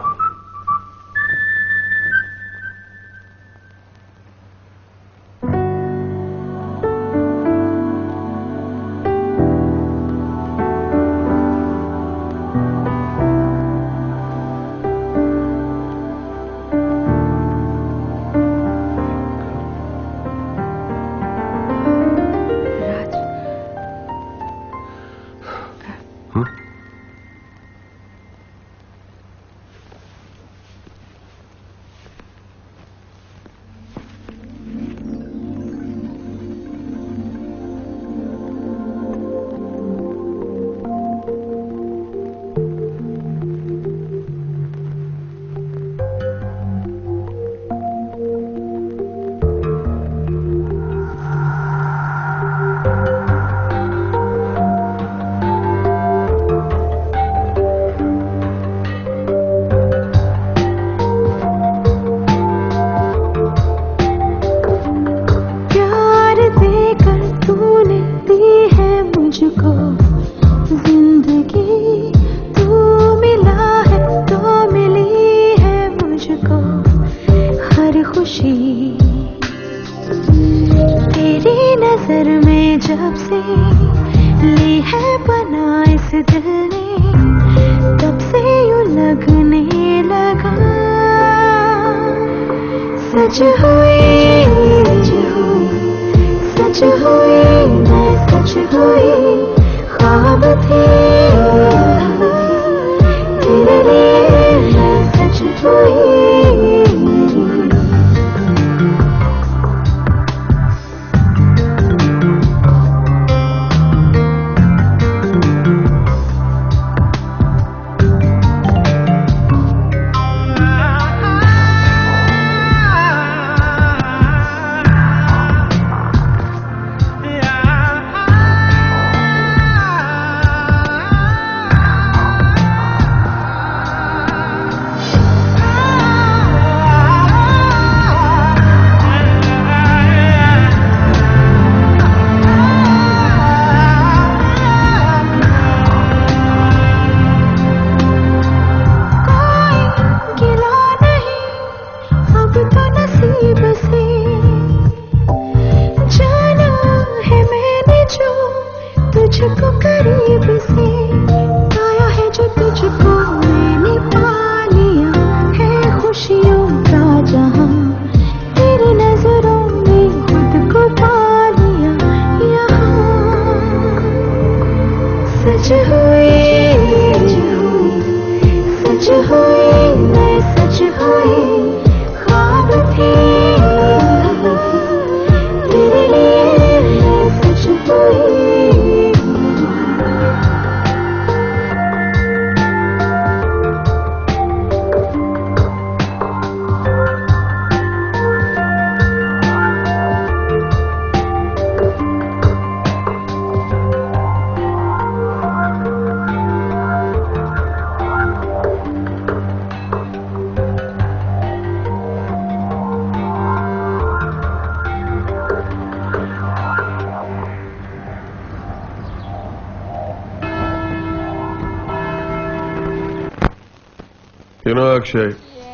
Akshay,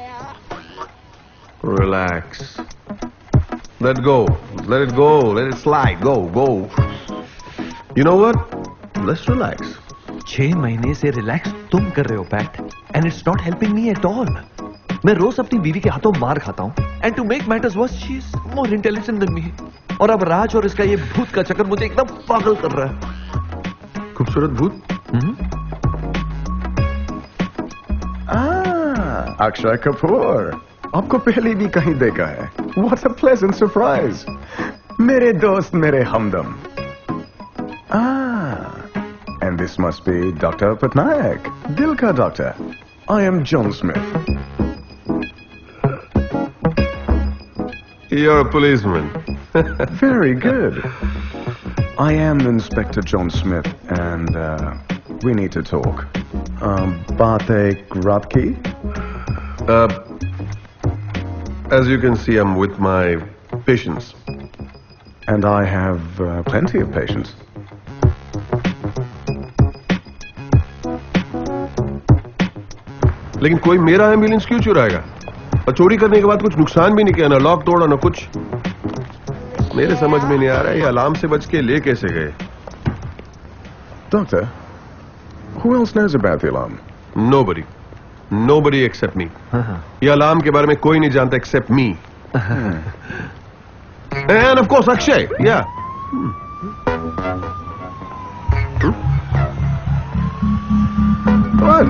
relax. Let go. Let it go. Let it slide. Go, go. You know what? Let's relax. छह महीने से रिलैक्स तुम कर रहे हो Pat, and it's not helping me at all. मैं रोज अपनी बीवी के हाथों मार खाता हूँ, and to make matters worse she is more intelligent than me. और अब राज और इसका ये भूत का चक्कर मुझे एकदम पागल कर रहा है. खूबसूरत भूत. अक्षय कपूर, आपको पहले भी कहीं देखा है. What a pleasant surprise. मेरे दोस्त, मेरे हमदम. Ah, and this must be Doctor Patnaik, दिल का doctor. I am John Smith. You're a policeman. Very good. I am Inspector John Smith, and uh, we need to talk. Um, बात एक रात की. Uh, as you can see, I'm with my patients. And I have uh, plenty of patients. लेकिन कोई मेरा ambulance क्यों चुराएगा? और चोरी करने के बाद कुछ नुकसान भी नहीं किया, ना लॉक तोड़ा ना कुछ. मेरे समझ में नहीं आ रहा है ये अलार्म से बच के ले कैसे गए. Doctor, who else knows about the alarm? Nobody. Nobody except me. ये अलार्म के बारे में कोई नहीं जानता except me. And of course Akshay. Yeah. What?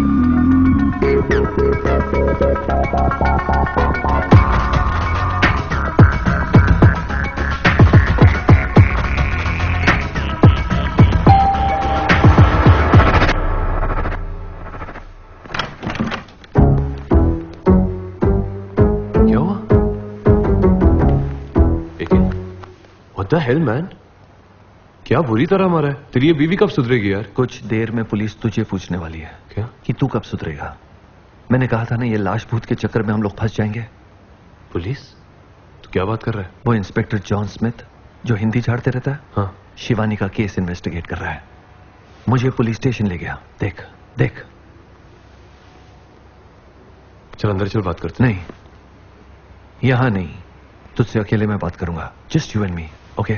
What the hell, man? क्या बुरी तरह मारा है? तेरी ये बीवी कब सुधरेगी यार? कुछ देर में पुलिस तुझे पूछने वाली है. क्या? कि तू कब सुधरेगा. मैंने कहा था ना, ये लाश भूत के चक्कर में हम लोग फंस जाएंगे. पुलिस? तू क्या बात कर रहा है? वो इंस्पेक्टर जॉन स्मिथ जो हिंदी झाड़ते रहता है, हाँ, शिवानी का केस इन्वेस्टिगेट कर रहा है. मुझे पुलिस स्टेशन ले गया. देख देख. चल अंदर चल, बात करते. नहीं, यहां नहीं. तुझसे अकेले मैं बात करूंगा. Just you and me. Okay?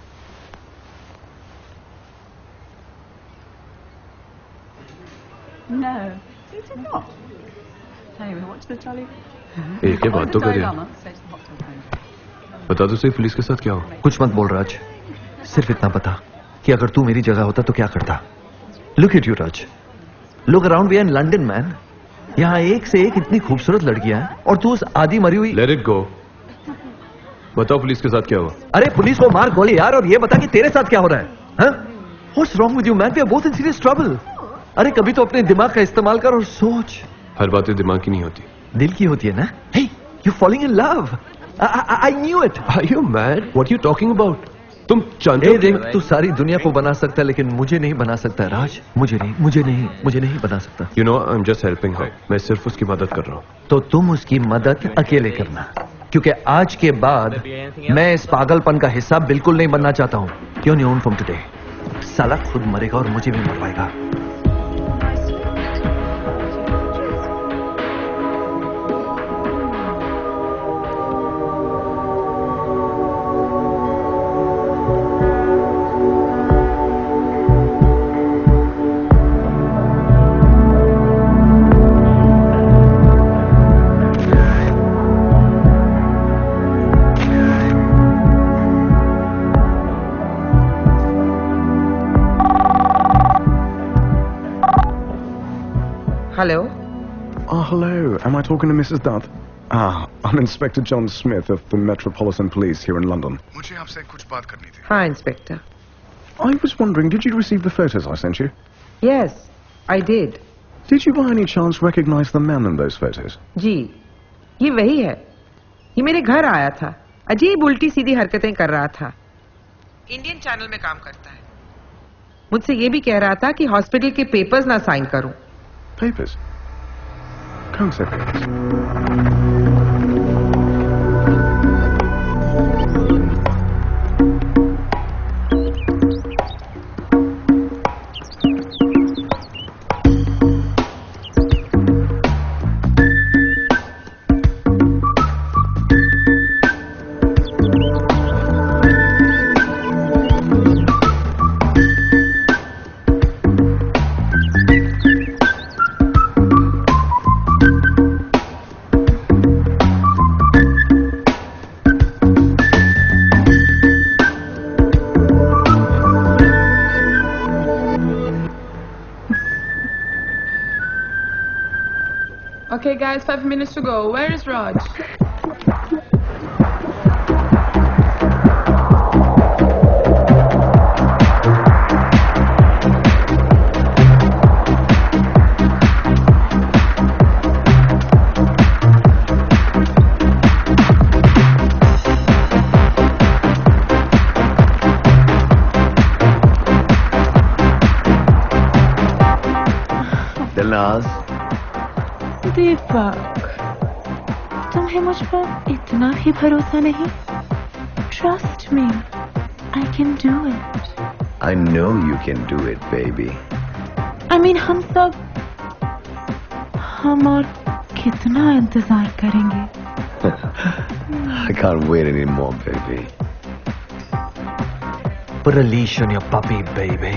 No, he did not. Hey, we watched the jolly. एक ये बात तो करिए. बता दो सही, पुलिस के साथ क्या हो? कुछ मत बोल राज. सिर्फ इतना बता कि अगर तू मेरी जगह होता तो क्या करता. Look at you Raj. Look around. We are in London man. यहाँ एक से एक इतनी खूबसूरत लड़कियां हैं और तू उस आधी मरी हुई. Let it go. बताओ पुलिस के साथ क्या हुआ? अरे पुलिस को मार गोली यार, और ये बता कि तेरे साथ क्या हो रहा है. हाँ? What's wrong with you man? We are both in serious trouble. अरे कभी तो अपने दिमाग का इस्तेमाल कर और सोच. हर बातें दिमाग की नहीं होती, दिल की होती है ना. Hey, you're falling in love. I, I, I knew it. Are you mad? What are you talking about? तुम जानते हो? देख, तू सारी दुनिया को बना सकता है लेकिन मुझे नहीं बना सकता राज. मुझे नहीं, मुझे नहीं, मुझे नहीं बना सकता. You know, I'm just helping her. मैं सिर्फ उसकी मदद कर रहा हूँ. तो तुम उसकी मदद अकेले करना, क्योंकि आज के बाद मैं इस पागलपन का हिस्सा बिल्कुल नहीं बनना चाहता हूँ. क्यों नहीं? ओन फ्रॉम टुडे साला खुद मरेगा और मुझे भी मरवाएगा. Hello? Oh, hello. Am I talking to Missus Dutt? Ah, I'm Inspector John Smith of the Metropolitan Police here in London. मुझे आपसे कुछ बात करनी थी. हाँ, Inspector. I was wondering, did you receive the photos I sent you? Yes, I did. Did you by any chance recognize the man in those photos? जी, ये वही है. ये मेरे घर आया था. अजीब उल्टी सीधी हरकतें कर रहा था. इंडियन चैनल में काम करता है. मुझसे ये भी कह रहा था कि हॉस्पिटल के पेपर्स ना साइन करूं. Papers? कौन से papers? guys, five minutes to go. Where is Raj? दिलनाज़, दीपक, तुम्हें मुझ पर इतना ही भरोसा नहीं? Trust me, I can do it. I know you can do it, baby. I mean, हम सब, हम और कितना इंतजार करेंगे? I can't wait anymore, baby. Put a leash on your puppy, baby.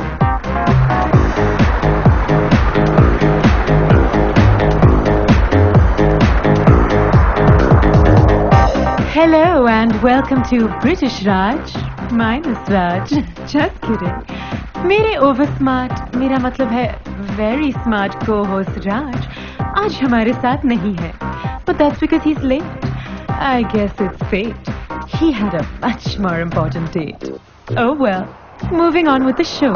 Hello and welcome to British Raj minus Raj. Just kidding. मेरे over smart, मेरा मतलब है very smart co-host Raj आज हमारे साथ नहीं है. But that's because he's late. I guess it's fate. He had a much more important date. Oh well. Moving on with the show.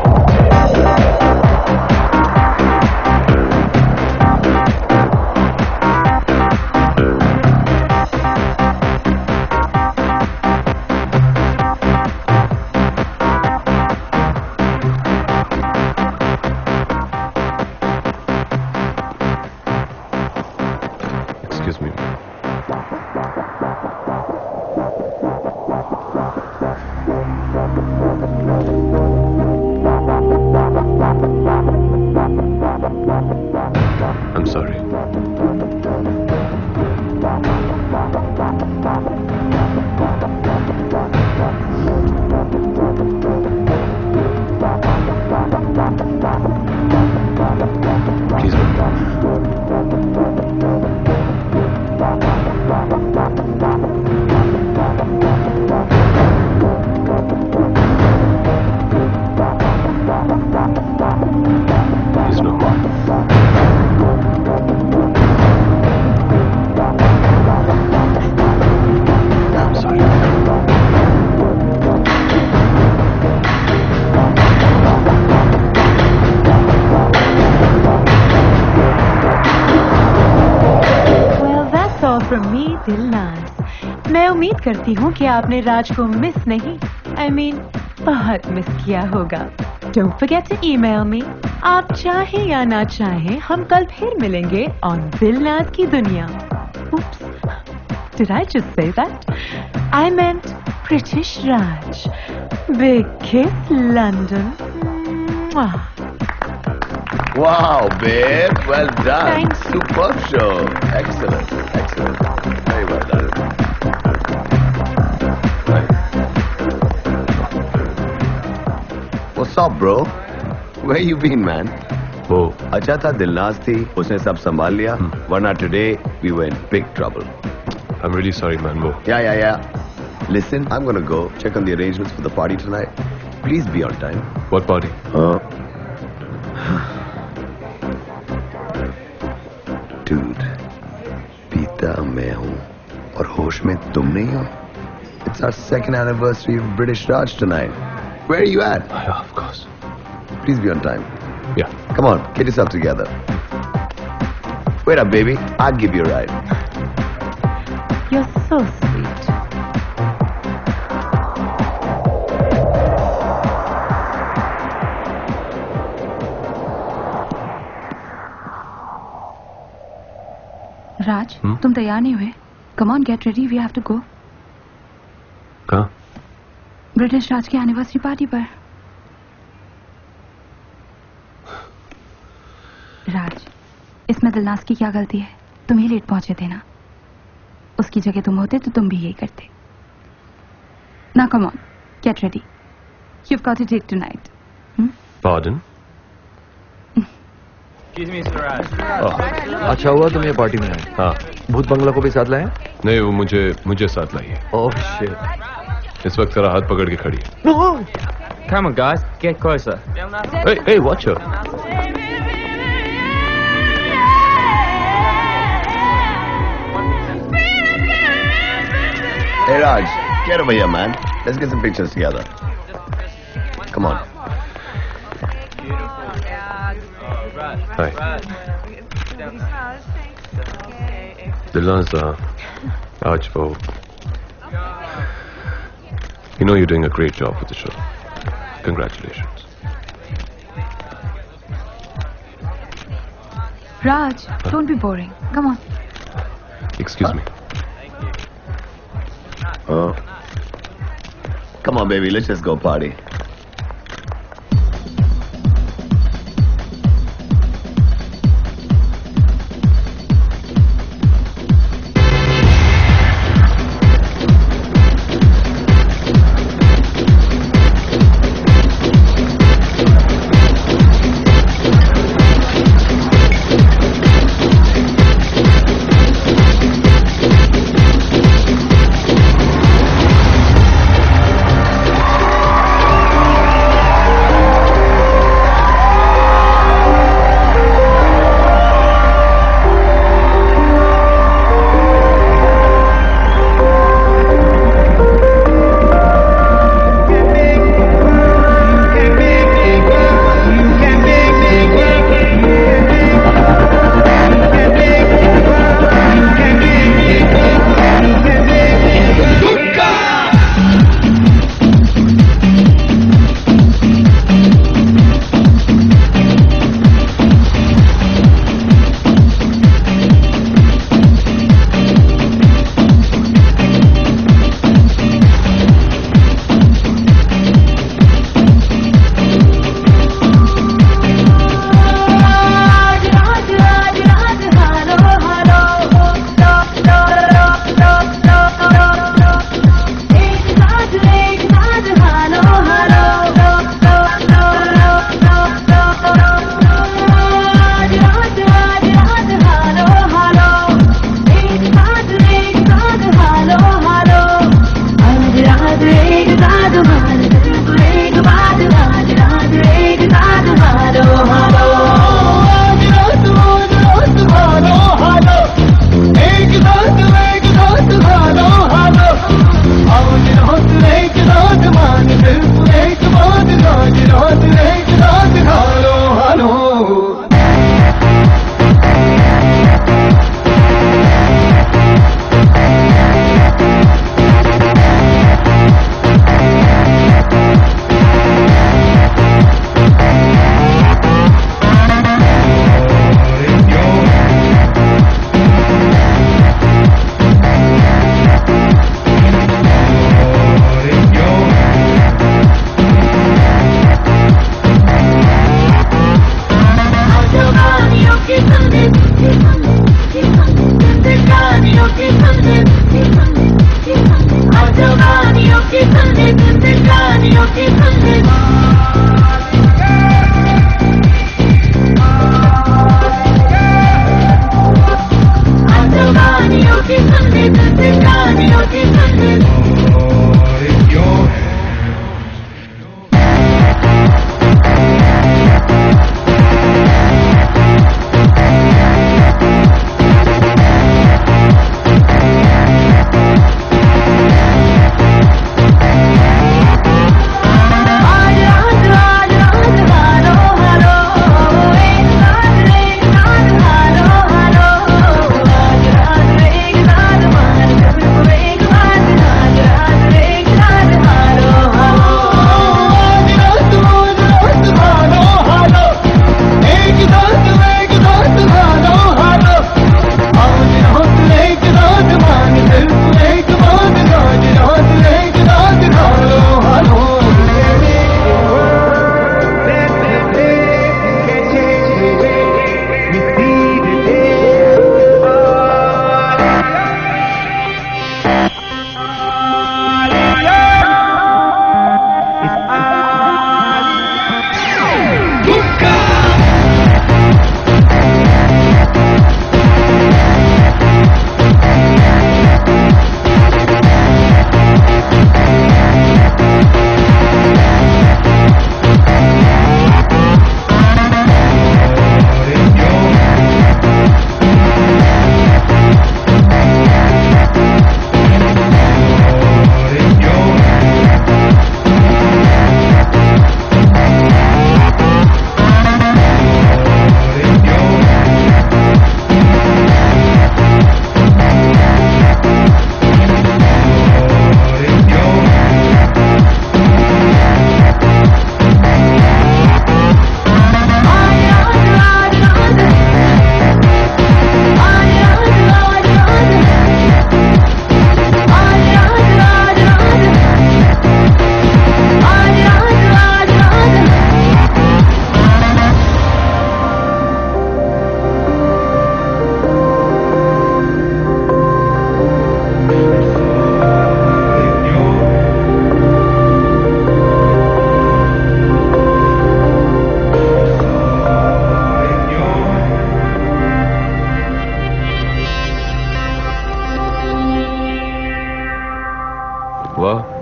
Excuse me. I'm sorry. Please Please no. I'm sorry. Well, that's all from me, दिलनाज़. मैं उम्मीद करती हूँ कि आपने राज को miss नहीं, I mean, बहुत miss किया होगा. Don't forget to email me. आप चाहे या ना चाहे, हम कल फिर मिलेंगे on दिलनाज़ की दुनिया. Oops, did I just say that? I meant British Raj. Big kiss, London. Mwah. Wow, babe. Well done. Thank you. Superb show. Excellent. Excellent. Very well done. What's up, bro? Where you been, man? Oh, अच्छा था दिलनाज़ थी, उसने सब संभाल लिया. वरना today we were in big trouble. I'm really sorry, man. Wo. Yeah, yeah, yeah. Listen, I'm gonna go check on the arrangements for the party tonight. Please be on time. What party? Uh, dude, पीता मैं हूँ और होश में तुम नहीं हो. It's our second anniversary of British Raj tonight. Where are you at? Yeah, of course. Please be on time. Yeah. Come on, get yourself together. Wait up, baby. I'll give you a ride. You're so sweet. राज, तुम तैयार नहीं हुए? Come on, get ready. We have to go. कहाँ? British Raj की anniversary party पर. राज, इसमें दिलनाज़ की क्या गलती है? तुम ही लेट पहुंचे थे ना. उसकी जगह तुम होते तो तुम भी यही करते. Now come on, get ready. You've got a date tonight. Hmm? Pardon? Excuse me, Sir Raj. अच्छा हुआ तुम ये पार्टी में आए. हाँ. भूत बंगला को भी साथ लाए? नहीं, वो मुझे मुझे साथ लाई है. Oh shit. इस वक्त तेरा हाथ पकड़ के खड़ी है. No! Come on, guys, get closer. Hey, hey, watch her. Hey Raj, get over here, man. Let's get some pictures together. Come on. Hi. Dilnaza, Ajvo. You know you're doing a great job with the show. Congratulations. Raj, don't be boring. Come on. Excuse me. Oh. Come on, baby. Let's just go party.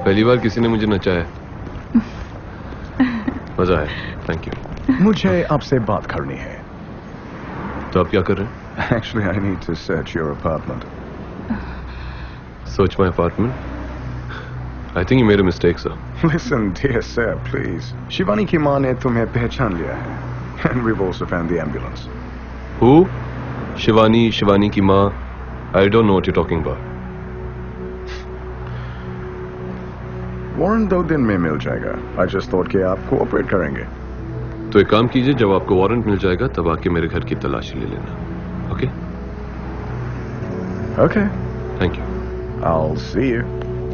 पहली बार किसी ने मुझे नचाया। मजा आया, thank you. मुझे आपसे बात करनी है। तो आप क्या कर रहे हैं? Actually, I need to search your apartment. Search my apartment? I think you made a mistake, sir. Listen, dear sir, please. Shivani की माँ ने तुम्हें पहचान लिया है. And we've also found the ambulance. Who? Shivani, Shivani की माँ. I don't know what you're talking about. Warrant दो दिन में मिल जाएगा. I just thought कि आप कोऑपरेट करेंगे. तो एक काम कीजिए, जब आपको वारंट मिल जाएगा तब आके मेरे घर की तलाशी ले लेना. Okay? Okay. Thank you. I'll see you.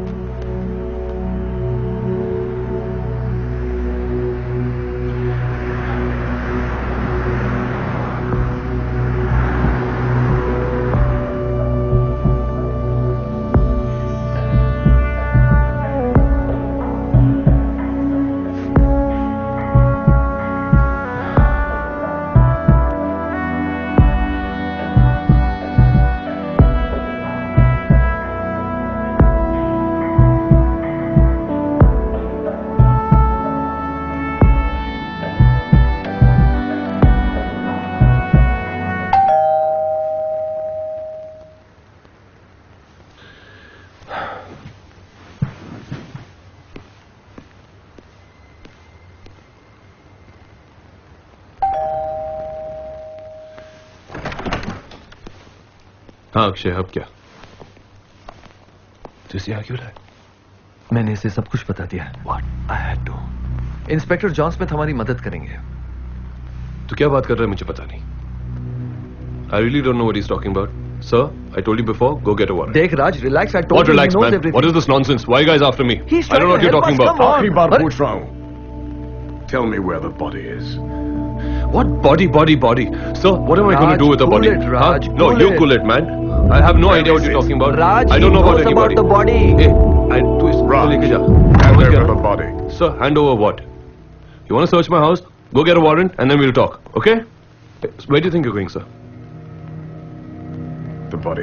हाँ अक्षय, अब क्या? तो इसे यहाँ क्यों लाए? मैंने इसे सब कुछ बता दिया। What I had to. Inspector John Smith हमारी मदद करेंगे। तो क्या बात कर रहा है मुझे पता नहीं। I really don't know what he's talking about. Sir, I told you before, go get a warrant. देख राज, relax. I told what you relax, he knows man? everything. What is this nonsense? Why are you guys after me? He's I don't know what you're talking about. आखिरी बार पूछ रहा हूँ. Tell me where the body is. What body, body, body? Sir, what am I going to do with the cool body? it, Raj, Huh? No, cool you it. cool it, man. I have no idea what you're talking about. Raj, I don't know he about knows anybody. about the body. Hey, I do is Raj, लेके जा. hand समझ गया over ना? the body. Sir, hand over what? You want to search my house? Go get a warrant and then we'll talk. Okay? Where do you think you're going, sir? The body.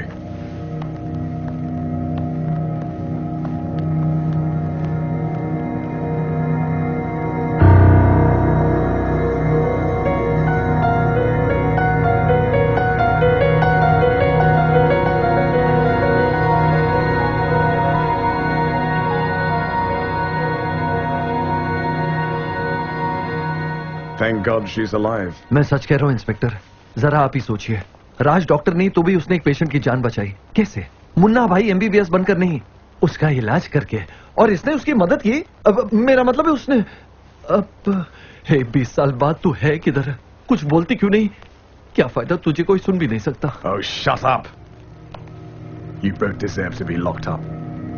Thank God she's alive. मैं सच कह रहा हूँ inspector, जरा आप ही सोचिए। राज doctor नहीं तो भी उसने एक पेशेंट की जान बचाई। कैसे? मुन्ना भाई एमबीबीएस बनकर नहीं, उसका इलाज करके, और इसने उसकी मदद की। अब मेरा मतलब है उसने। अब हे बीस साल बाद तू है किधर? कुछ बोलती क्यों नहीं? क्या फायदा, तुझे कोई सुन भी नहीं सकता। Oh, shut up. You both deserve to be locked up.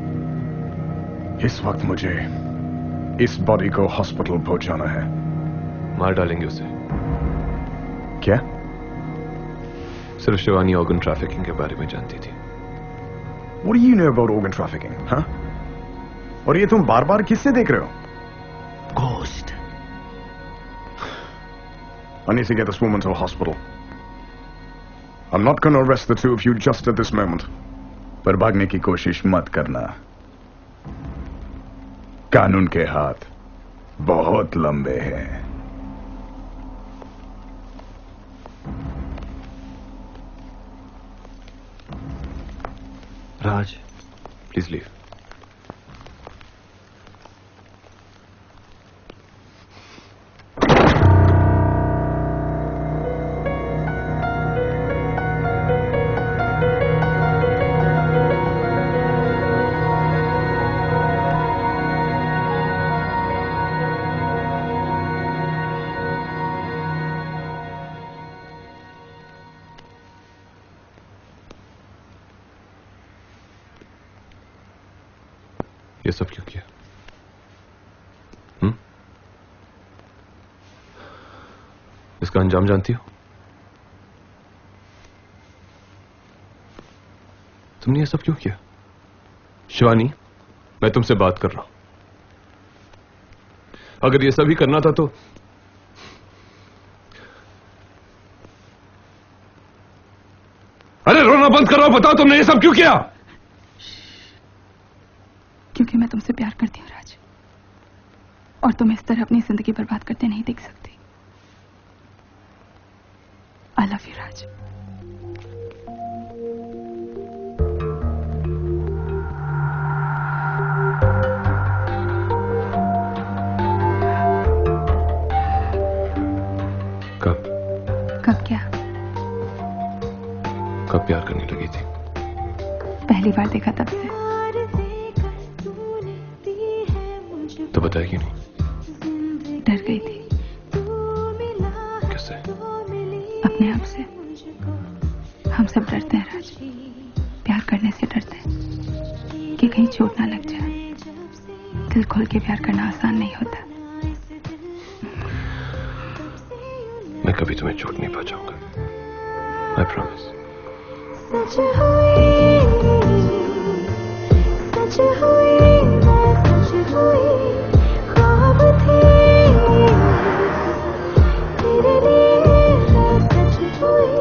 इस वक्त मुझे इस बॉडी को हॉस्पिटल पहुंचाना है। मार डालेंगे उसे। क्या? सिर्फ शिवानी ऑर्गन ट्रैफिकिंग के बारे में जानती थी। What do you know about organ trafficking, huh? और ये तुम बार बार किससे देख रहे हो? Ghost. I need to get this woman to a hospital. I'm not going to arrest the two of you just at this moment. पर भागने की कोशिश मत करना। कानून के हाथ बहुत लंबे हैं। Raj, please leave. ये सब क्यों किया? हम्म? इसका अंजाम जानती हो? तुमने ये सब क्यों किया? शिवानी, मैं तुमसे बात कर रहा हूं। अगर ये सब ही करना था तो अरे रोना बंद करो, बताओ तुमने ये सब क्यों किया? क्योंकि क्योंकि मैं तुमसे प्यार करती हूँ राज, और तुम इस तरह अपनी जिंदगी बर्बाद करते नहीं देख सकती। I love you Raj. कब कब क्या? कब प्यार करने लगी थी? पहली बार देखा तब से। तो बताएगी नहीं? डर गई थी। कैसे? अपने आप से। हम सब डरते हैं राज, प्यार करने से डरते हैं कि कहीं चोट ना लग जाए। दिल खोल के प्यार करना आसान नहीं होता। मैं कभी तुम्हें चोट नहीं पहुंचाऊंगा, आई प्रॉमिस। सच हुई, सच हुई, मैं सच हुई, ख्वाब थे तेरे लिए, मैं सच हुई।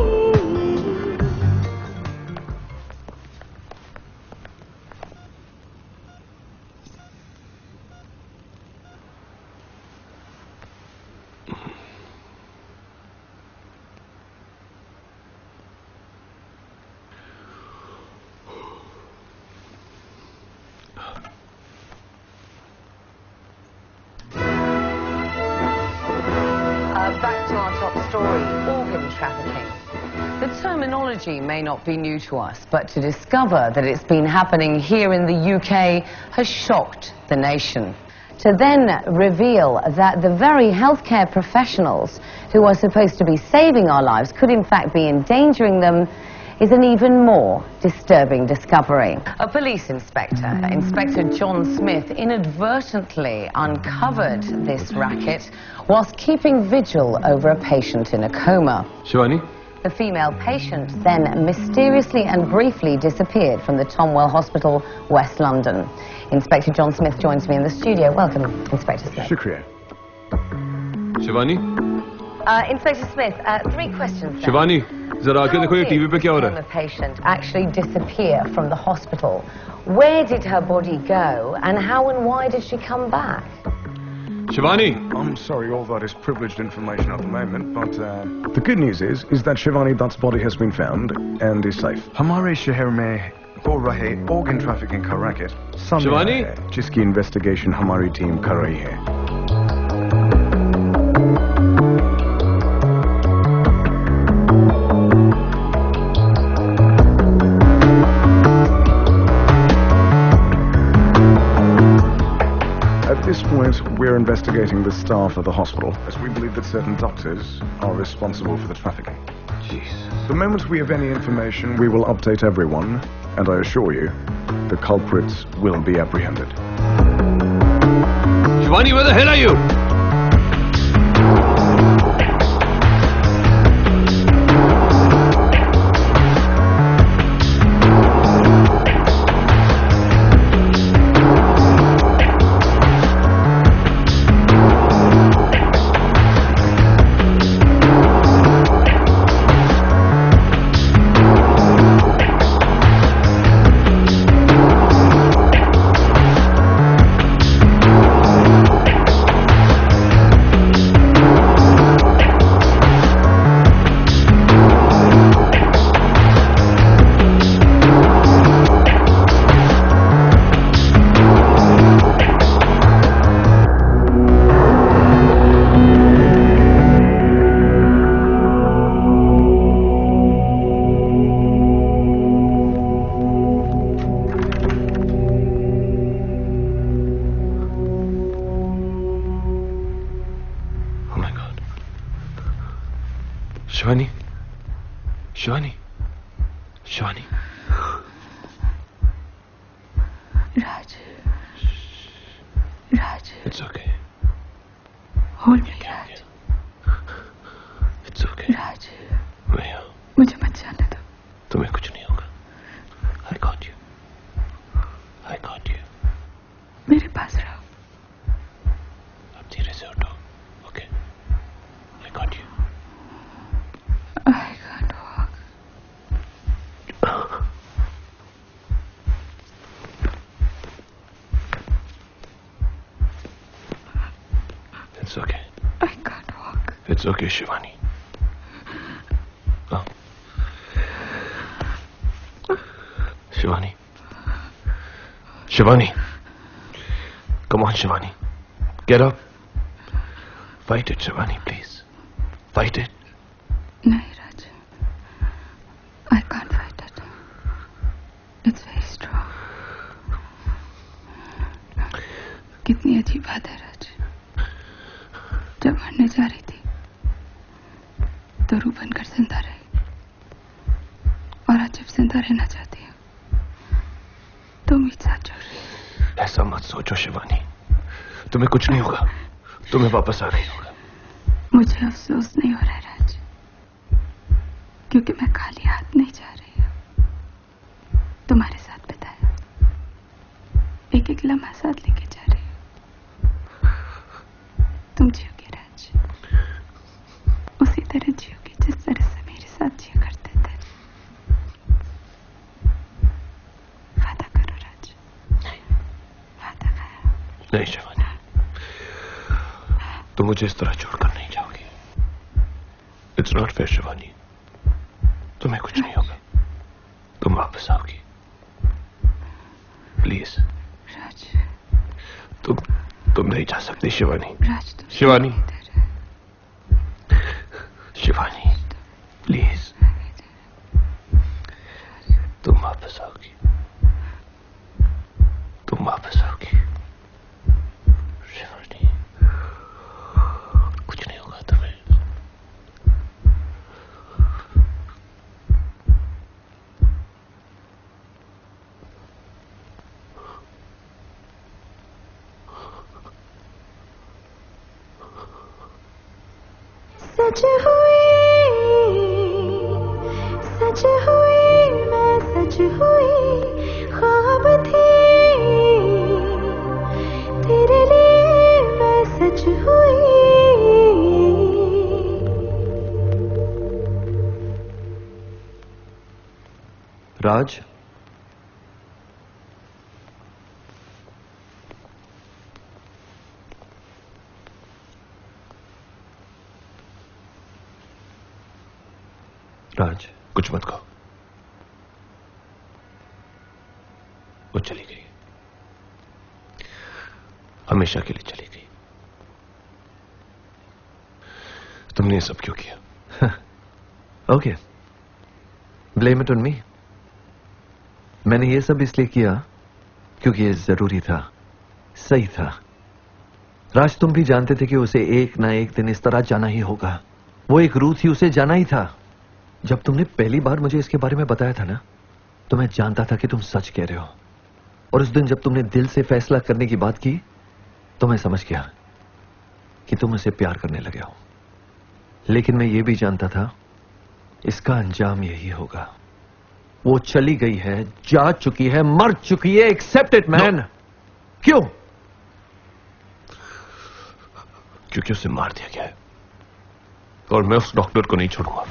Back to our top story, organ trafficking. The terminology may not be new to us, but to discover that it's been happening here in the U K has shocked the nation. To then reveal that the very healthcare professionals who are supposed to be saving our lives could in fact be endangering them is an even more disturbing discovery. A police inspector, Inspector John Smith, inadvertently uncovered this racket whilst keeping vigil over a patient in a coma. Shivani? The female patient then mysteriously and briefly disappeared from the Tomwell Hospital, West London. Inspector John Smith joins me in the studio. Welcome, Inspector Smith. Shukriya. Shivani? Uh, Inspector Smith, uh, three questions. then. Shivani, जरा आके देखो ये TV पे क्या हो रहा है? The patient actually disappear from the hospital. Where did her body go, and how and why did she come back? Shivani! I'm sorry, all that is privileged information at the moment, but uh, the good news is, is that Shivani Dutt's body has been found and is safe. हमारे शहर में हो रहे organ trafficking का racket सामने है, जिसकी investigation हमारी team कर रही है. At this point, we're investigating the staff of the hospital, as we believe that certain doctors are responsible for the trafficking. Jeez. The moment we have any information, we will update everyone, and I assure you, the culprits will be apprehended. Shivani, where the hell are you? Shivani? Shivani? Shivani? Raj. Raj. It's okay. Hold me, Raj. It's okay. Raj. मैं यहाँ. मुझे मत जाने दो. तुम्हें कुछ नहीं होगा. I got you. I got you. मेरे पास रहो. अब धीरे से उठो. Okay. I got you. I can't walk. It's okay. I can't walk. It's okay, Shivani. Oh. Shivani. Shivani. Come on, Shivani. Get up. Fight it, Shivani, please. Fight it. नहीं राज, I can't fight it. It's very strong. कितनी अजीब बात है राज। जब मरने जा रही थी तो रूह बनकर जिंदा रही, और आज जब जिंदा रहना चाहती हूँ तो उम्मीद साथ जोड़ रही है। ऐसा मत सोचो शिवानी, तुम्हें कुछ नहीं होगा, तुम्हें वापस आना ही होगा। मुझे अफसोस नहीं हो रहा है राज, क्योंकि मैं खाली हाथ नहीं जा रही हूँ। तुम्हारे साथ बिताया एक एक लम्हा साथ लेके जा रही हूँ। तुम जियोगे राज, उसी तरह जियोगे जिस तरह से मेरे साथ जिया करते थे। वादा करो राज। वादा करो। नहीं शिवानी, तुम मुझे इस तरह छोड़कर नहीं जाओगी। इट्स नॉट फेयर शिवानी, तुम्हें कुछ नहीं होगा, तुम वापस आओगी। प्लीज राज, तुम तुम नहीं जा सकती शिवानी। राज तुम शिवानी, शिवानी प्लीज, तुम वापस आओगी, तुम वापस आओगी शिवानी, कुछ नहीं होगा तुम्हें। सच हुई, सच हुई, मैं सच हुई, ख्वाब थी तेरे लिए मैं सच हुई। राज, राज कुछ मत कहो। वो चली गई, हमेशा के लिए चली गई। तुमने ये सब क्यों किया? Okay, blame it on me. मैंने ये सब इसलिए किया क्योंकि ये जरूरी था, सही था। राज, तुम भी जानते थे कि उसे एक ना एक दिन इस तरह जाना ही होगा। वो एक रूह थी, उसे जाना ही था। जब तुमने पहली बार मुझे इसके बारे में बताया था ना, तो मैं जानता था कि तुम सच कह रहे हो। और उस दिन जब तुमने दिल से फैसला करने की बात की, तो मैं समझ गया कि तुम उसे प्यार करने लगे हो। लेकिन मैं ये भी जानता था इसका अंजाम यही होगा। वो चली गई है, जा चुकी है, मर चुकी है। Accept it man. क्यों? क्योंकि उसे मार दिया गया है, और मैं उस डॉक्टर को नहीं छोड़ूंगा।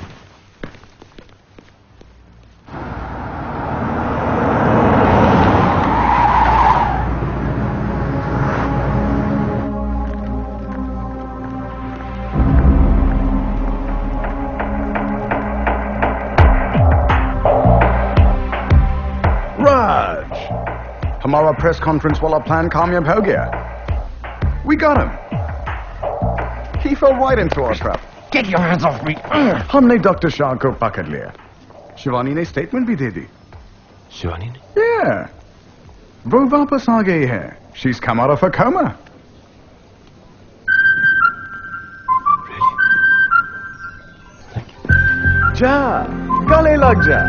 हमारा प्रेस कॉन्फ्रेंस वाला प्लान कामयाब हो गया। We got him. He fell right into our trap. Get your hands off me. हमने डॉक्टर शाह को पकड़ लिया। शिवानी ने स्टेटमेंट भी दे दी। शिवानी ने? Yeah. वो वापस आ गई है। She's come out of her coma. Really? जा, गले लग जा।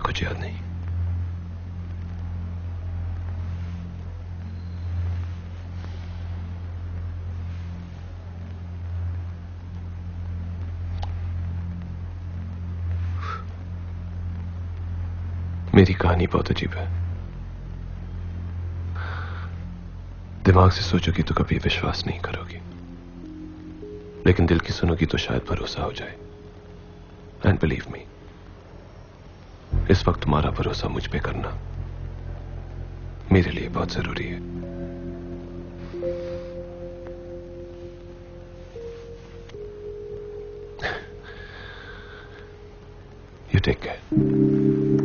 कुछ याद नहीं। मेरी कहानी बहुत अजीब है। दिमाग से सोचोगी तो कभी विश्वास नहीं करोगी, लेकिन दिल की सुनोगी तो शायद भरोसा हो जाए। एंड बिलीव मी, इस वक्त तुम्हारा भरोसा मुझ पे करना मेरे लिए बहुत जरूरी है। You take care.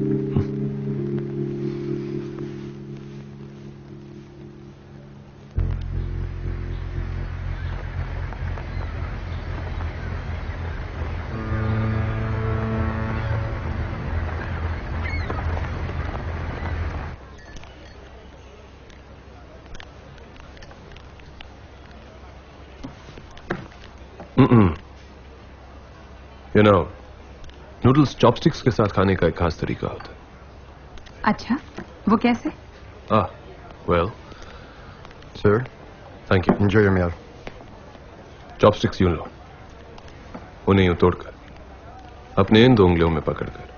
You know, noodles chopsticks के साथ खाने का एक खास तरीका होता है। अच्छा, वो कैसे? Ah, well, Sir, thank you. enjoy your meal. Chopsticks यूं लो, उन्हें यूं तोड़कर अपने इन दो उंगलियों में पकड़कर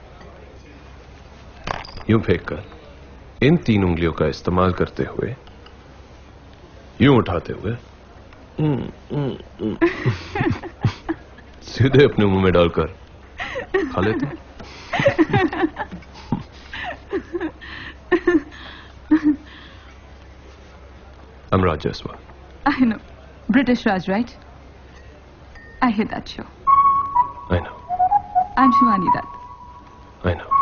यूं फेंककर इन तीन उंगलियों का इस्तेमाल करते हुए यूं उठाते हुए सीधे अपने मुंह में डालकर खा लेते। I'm Raj Jaswal. I know. British Raj, right? I hate that show. I know. I'm Shivani Dutt. I know.